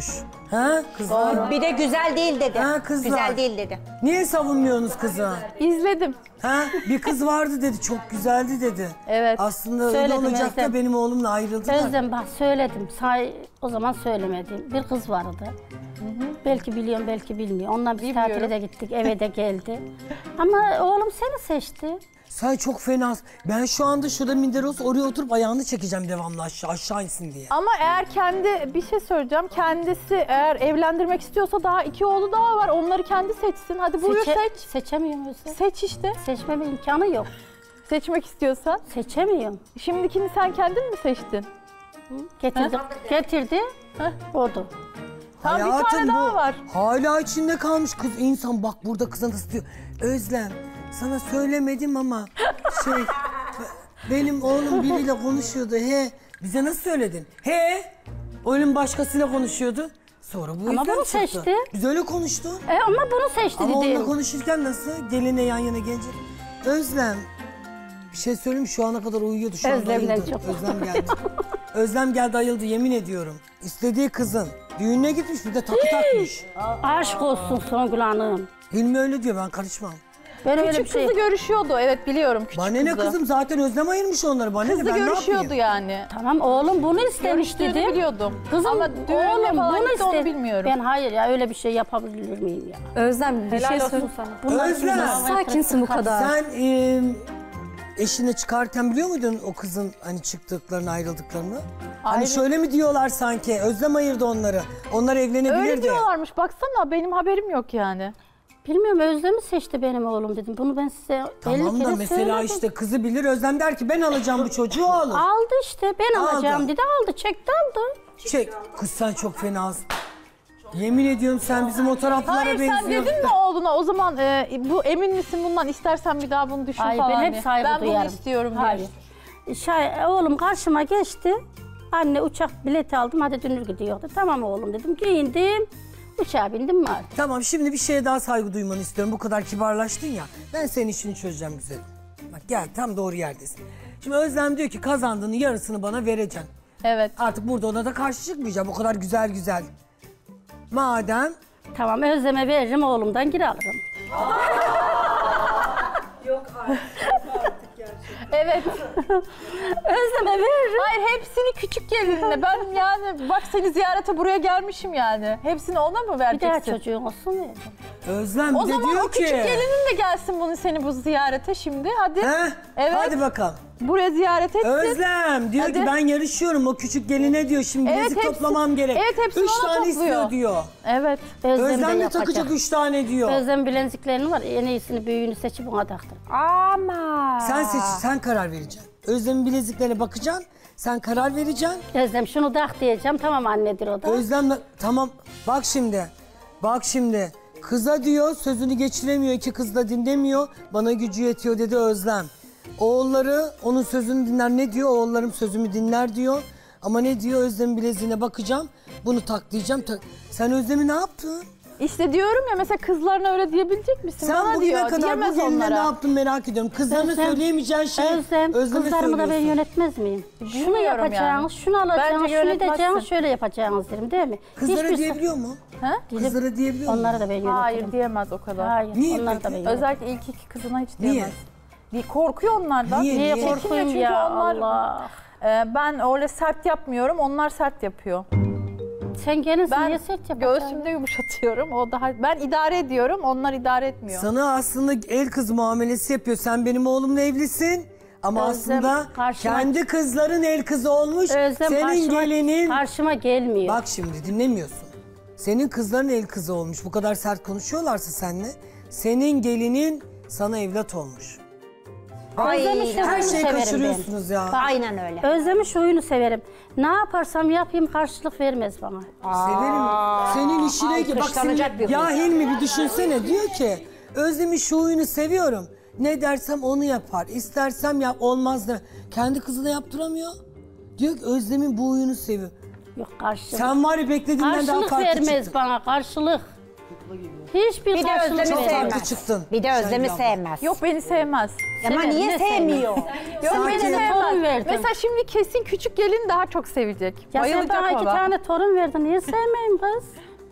Ha kızlar? Bir de güzel değil dedi. Ha kızlar. Güzel değil dedi. Niye savunmuyorsunuz kızı? İzledim. Ha bir kız vardı dedi, çok güzeldi dedi. Evet. Aslında öyle Söyledim olacak da Özlem. benim oğlumla ayrıldılar. Özlem bak söyledim. Say, o zaman söylemedim. Bir kız vardı. Belki biliyorum, belki bilmiyor. Onunla biz tatile de gittik, eve de geldi. Ama oğlum seni seçti. Say çok fena. Ben şu anda şurada minder olsa oraya oturup ayağını çekeceğim devamlı aşağı, aşağı insin diye. Ama eğer kendi, bir şey söyleyeceğim. Kendisi eğer evlendirmek istiyorsa daha iki oğlu daha var. Onları kendi seçsin. Hadi buyur Seçe- seç. Seçemiyorum Özlem. Seç işte. Seçmeme imkanı yok. Seçmek istiyorsan. Seçemiyorum. Şimdikini sen kendin mi seçtin? Getirdi. Getirdi. Oldu. Tamam, bir Hayatım tane daha bu var. hala içinde kalmış kız. İnsan bak burada kızın ısıtıyor. Özlem sana söylemedim ama şey benim oğlum biriyle konuşuyordu. He bize nasıl söyledin? He oğlum başkasıyla konuşuyordu. Sonra bu Ama yüzden bunu çıktı. seçti. Biz öyle konuştuk. E, ama bunu seçti Ama dedim. onunla konuşurken nasıl? Geline yan yana gelince. Özlem bir şey söyleyeyim mi? Şu ana kadar uyuyordu. Şu anda Özlemden ayıldı. çok. Özlem geldi. Özlem geldi ayıldı yemin ediyorum. İstediği kızın düğününe gitmiş bir de takı takmış. Aşk olsun Songül Hanım. Hilmi öyle diyor ben karışmam. Ben öyle Küçük bir şey... kızı görüşüyordu. Evet biliyorum küçük Bana kızı. ne kızım zaten Özlem ayırmış onları. Bana Kızı ne ben görüşüyordu ne yapayım? yani. Tamam oğlum bunu istemiş Görüştüğünü dedi. biliyordum. Kızım Ama düğünle oğlum falan bunu gitti, onu istedi. bilmiyorum. Ben hayır ya öyle bir şey yapabilir miyim ya? Özlem bir Helal şey olsun söyle. sana. Bunlar Özlem. Nasıl sakinsin bu kadar? Sen e, eşine çıkarken biliyor muydun o kızın hani çıktıklarını ayrıldıklarını? Hani Ayrı- şöyle mi diyorlar sanki Özlem ayırdı onları. Onlar evlenebilirdi. Öyle diyorlarmış. Baksana benim haberim yok yani. Bilmiyorum Özlem'i seçti benim oğlum dedim. Bunu ben size Tamam elli da kere mesela söyledim. işte kızı bilir Özlem der ki ben alacağım bu çocuğu o alır. Aldı işte ben Aldı. alacağım dedi aldı çekti aldı. Çek. Kız sen çok fenasın. Yemin ediyorum sen bizim o taraflara Hayır sen benziyorsun. dedin mi oğluna o zaman e, bu emin misin bundan istersen bir daha bunu düşün Hayır falan. ben diye. hep saygı Ben duyarım. bunu istiyorum diye. Hayır. Şey, oğlum karşıma geçti. Anne uçak bileti aldım hadi dönür gidiyordu. Tamam oğlum dedim giyindim. Uçağa bindim var. Tamam şimdi bir şeye daha saygı duymanı istiyorum. Bu kadar kibarlaştın ya. Ben senin işini çözeceğim güzelim. Bak gel tam doğru yerdesin. Şimdi Özlem diyor ki kazandığının yarısını bana vereceksin. Evet. Artık burada ona da karşı çıkmayacağım. O kadar güzel güzel. Madem... Tamam Özlem'e veririm oğlumdan geri alırım. Yok artık. Evet. Özlem'e veririm. Hayır hepsini küçük gelinle. Ben yani bak seni ziyarete buraya gelmişim yani. Hepsini ona mı Bir vereceksin? daha çocuğun olsun veririm. Özlem O bir de zaman diyor o küçük ki... gelinin de gelsin bunu seni bu ziyarete şimdi. Hadi. He? Evet. Hadi bakalım. Buraya ziyaret etsin. Özlem diyor Hadi. ki ben yarışıyorum. O küçük geline diyor şimdi Evet, bilezik hepsi- toplamam gerek. evet, hepsini Üç ona tane topluyor. istiyor diyor. Evet. Özlem de yapacak. takacak üç tane diyor. Özlem bileziklerini var en iyisini büyüğünü seçip ona taktır. Ama. Sen seç, sen karar vereceksin. Özlem'in bileziklerine bakacaksın. Sen karar vereceksin. Özlem şunu tak diyeceğim tamam annedir o da. Özlem tamam bak şimdi. Bak şimdi. Kıza diyor sözünü geçiremiyor. İki kız da dinlemiyor. Bana gücü yetiyor dedi Özlem. Oğulları onun sözünü dinler. Ne diyor? Oğullarım sözümü dinler diyor. Ama ne diyor? Özlem'in bileziğine bakacağım. Bunu tak diyeceğim. Tak. Sen Özlem'i ne yaptın? İşte diyorum ya mesela kızlarına öyle diyebilecek misin? Sen Bana bugüne diyor. kadar bu Diyemez gelinle onlara. ne yaptın merak ediyorum. Kızlarına Özlem- söyleyemeyeceğin şey Özlem, Özlem'e kızlarımı da ben söylüyorsun. yönetmez miyim? Şunu Bilmiyorum yapacağınız, yani. şunu alacağınız, Bence şunu yönetmezsin. edeceğiniz, şöyle yapacağınız derim değil mi? Kızlara Hiçbir- diyebiliyor mu? Ha? Kızlara diyebiliyor mu? Onları da ben yönetirim. Hayır diyemez o kadar. Hayır, Niye onları peki? da ben yönetirim. Özellikle ilk iki kızına hiç Niye? diyemez. Niye? Korkuyor onlardan. Niye, Niye niye? korkuyum Çünkü ya onlar, Allah. e, ben öyle sert yapmıyorum, onlar sert yapıyor. Sen gelinsin Ben niye sert yapacaksın? göğsümde yumuşatıyorum. O daha ben idare ediyorum, onlar idare etmiyor. Sana aslında el kız muamelesi yapıyor. Sen benim oğlumla evlisin. Ama Özlem, aslında karşıma- kendi kızların el kızı olmuş. Özlem Senin karşıma, gelinin... karşıma gelmiyor. Bak şimdi dinlemiyorsun. Senin kızların el kızı olmuş. Bu kadar sert konuşuyorlarsa seninle. Senin gelinin sana evlat olmuş. Özlem'in şu Her huyunu şeyi severim kaçırıyorsunuz ben. ya. Bak, Aynen öyle. Özlem'in şu huyunu severim. Ne yaparsam yapayım karşılık vermez bana. Severim. Senin işine ki bak alkışlanacak senin, bir ya huy. Hilmi bir düşünsene diyor ki Özlem'in şu huyunu seviyorum. Ne dersem onu yapar. İstersem yap olmaz da. Kendi kızına yaptıramıyor. Diyor ki Özlem'in bu huyunu seviyor. Yok karşılık. Sen var ya beklediğinden daha Karşılık farklı vermez çıktın. bana karşılık. Hiçbir Bir de karşılık Özlem'i vermez. Farklı sevmez. çıktın. Bir de Sen Özlem'i yavrum. sevmez. Yok beni sevmez. Ama Sever, niye ne sevmiyor? Yok Sanki- beni torun sevmez. verdim. Mesela şimdi kesin küçük gelin daha çok sevecek. Ya sen Bayılacak bana iki baba. tane torun verdin. Niye sevmeyeyim kız?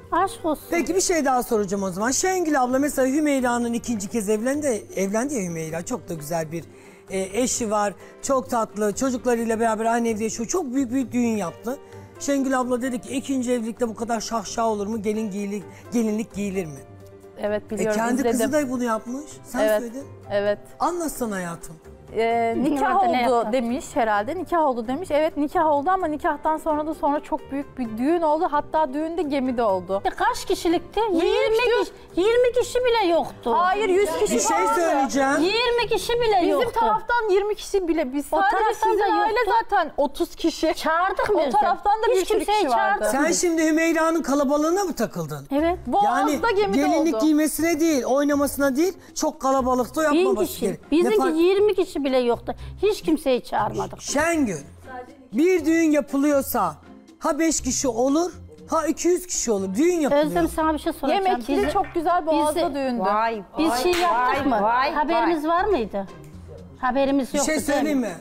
Aşk olsun. Peki bir şey daha soracağım o zaman. Şengül abla mesela Hümeyra'nın ikinci kez evlendi. Evlendi ya Hümeyra. Çok da güzel bir e, eşi var. Çok tatlı. Çocuklarıyla beraber aynı evde yaşıyor. Çok büyük bir düğün yaptı. Şengül abla dedi ki ikinci evlilikte bu kadar şahşa olur mu? Gelin giyilir, gelinlik giyilir mi? Evet biliyorum. E kendi izledim. kızı da bunu yapmış. Sen Evet, söyledin. Evet. Anlatsana hayatım. Ee, nikah Nerede, ne oldu yaptı? demiş herhalde. Nikah oldu demiş. Evet nikah oldu ama nikahtan sonra da sonra çok büyük bir düğün oldu. Hatta düğün de gemide oldu. Kaç kişilikti? yirmi yirmi, kişi, yirmi kişi bile yoktu. Hayır yüz kişi Bir şey vardı. söyleyeceğim. yirmi kişi bile Bizim yoktu. taraftan yirmi kişi bile. Biz O sadece taraftan sizin da aile yoktu. zaten otuz kişi. Çağırdık mı? O taraftan da bir Hiç sürü kimseyi kişi vardı. çağırdık. Sen şimdi Hümeyra'nın kalabalığına mı takıldın? Evet. Yani Boğaz'da gemide gelinlik oldu. giymesine değil, oynamasına değil, çok kalabalıkta Bin yapmaması kişi. gerek. Ne Bizimki fark- yirmi kişi bile yoktu. Hiç kimseyi çağırmadık. Şengül, bir düğün yapılıyorsa ha beş kişi olur, ha iki yüz kişi olur. Düğün yapılıyor. Özlem sana bir şey soracağım. Yemekli Bizi- çok güzel Boğaz'da bizi- düğündü. Vay Biz vay, şey yaptık vay, mı? vay, Haberimiz var mıydı? Haberimiz Bir yoktu. şey söyleyeyim mi?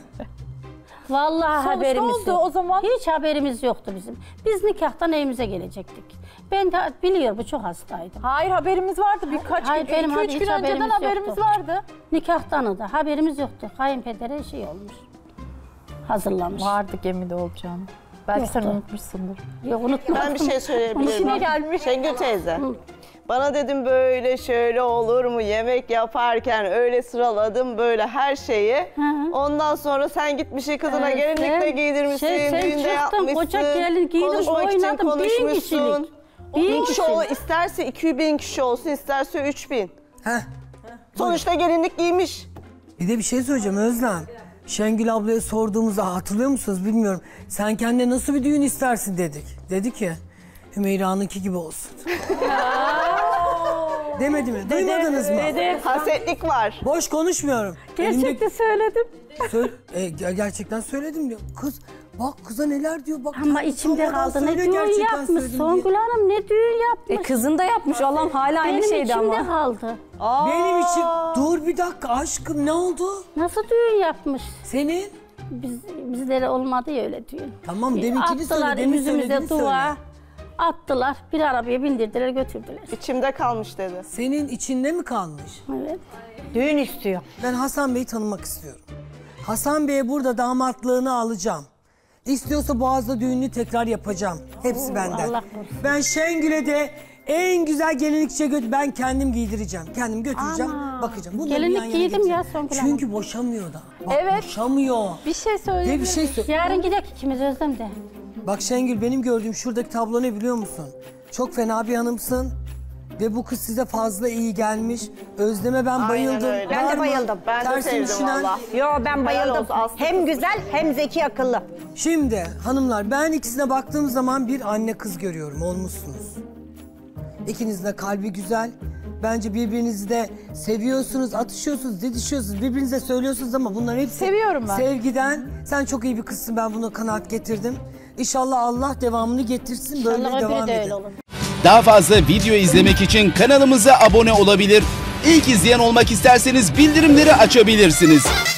Vallahi Sonuçta haberimiz oldu yok. o zaman. Hiç haberimiz yoktu bizim. Biz nikahtan evimize gelecektik. Ben de biliyorum bu çok hastaydım. Hayır haberimiz vardı. Birkaç Hayır, gün, benim iki üç hiç gün önceden haberimiz haberimiz yoktu. vardı. Nikahtan da haberimiz yoktu. Kayınpedere şey olmuş. Hazırlamış. Vardı gemide olacağını. Belki Yoktu. sen unutmuşsundur. Yok unutmadım. Ben bir şey söyleyebilir İşine miyim? gelmiş. Şengül teyze. Bana dedim böyle şöyle olur mu yemek yaparken öyle sıraladım böyle her şeyi. Ondan sonra sen gitmişsin kızına Evet, gelinlikle sen- giydirmişsin, şey, sen düğünde çıktın, yapmışsın. koca gelin giydirip konuşmak için oynadın, bin konuşmuşsun. kişilik. Bin Bin kişi kişilik. ol, isterse iki bin kişi olsun, isterse üç bin. Heh. Sonuçta gelinlik giymiş. Bir de bir şey söyleyeceğim Özlem. Şengül ablaya sorduğumuzda hatırlıyor musunuz bilmiyorum. Sen kendine nasıl bir düğün istersin dedik. Dedi ki Hümeyra'nınki gibi olsun. Demedi mi? Duymadınız mı? Dedim. Hasetlik var. Boş konuşmuyorum. Gerçekten söyledim. Söyle, e, ger- gerçekten söyledim diyor. Kız bak kıza neler diyor bak. Ama içimde utanmadan kaldı. Ne söylüyor, düğün gerçekten yapmış söyledim diye. Songül Hanım, ne düğün yapmış. E kızın da yapmış. Allah'ım hala aynı Benim şeydi içimde ama. kaldı. Benim için dur bir dakika aşkım ne oldu? Nasıl düğün yapmış? Senin? Biz, bizlere olmadı ya öyle düğün. Tamam E, deminkini söyle, attılar demin yüzümüze söylediğini dua. söyle. Attılar, bir arabaya bindirdiler, götürdüler. İçimde kalmış dedi. Senin içinde mi kalmış? Evet. Düğün istiyor. Ben Hasan Bey'i tanımak istiyorum. Hasan Bey'e burada damatlığını alacağım. İstiyorsa Boğaz'da düğününü tekrar yapacağım. Hepsi Oo, benden. Allah korusun. Ben Şengül'e de en güzel gelinlikçe götür. Ben kendim giydireceğim. Kendim götüreceğim. Ama. Bakacağım. Bunları Gelinlik yan yana giydim getireceğim. ya Songül Hanım. Çünkü boşamıyor da. Bak, Evet. boşamıyor. Bir şey Ve söyleyeyim. bir şey söyle. Yarın gidelim ikimiz Özlem de. Bak Şengül benim gördüğüm şuradaki tablo ne biliyor musun? Çok fena bir hanımsın. Ve bu kız size fazla iyi gelmiş. Özlem'e ben Aynen bayıldım. öyle. Ben Var de mı? bayıldım. Ben de Tersini sevdim düşünen? valla. Yo ben Helal bayıldım. olsun, Aslı Hem kızım. güzel hem zeki akıllı. Şimdi hanımlar ben ikisine baktığım zaman bir anne kız görüyorum. Olmuşsunuz. İkinizin de kalbi güzel. Bence birbirinizi de seviyorsunuz, atışıyorsunuz, didişiyorsunuz, birbirinize söylüyorsunuz ama bunların hepsi Seviyorum ben. sevgiden. Sen çok iyi bir kızsın, ben buna kanaat getirdim. İnşallah Allah devamını getirsin, böyle İnşallah öbürü devam de edin. öyle olur. Daha fazla video izlemek için kanalımıza abone olabilir. İlk izleyen olmak isterseniz bildirimleri açabilirsiniz.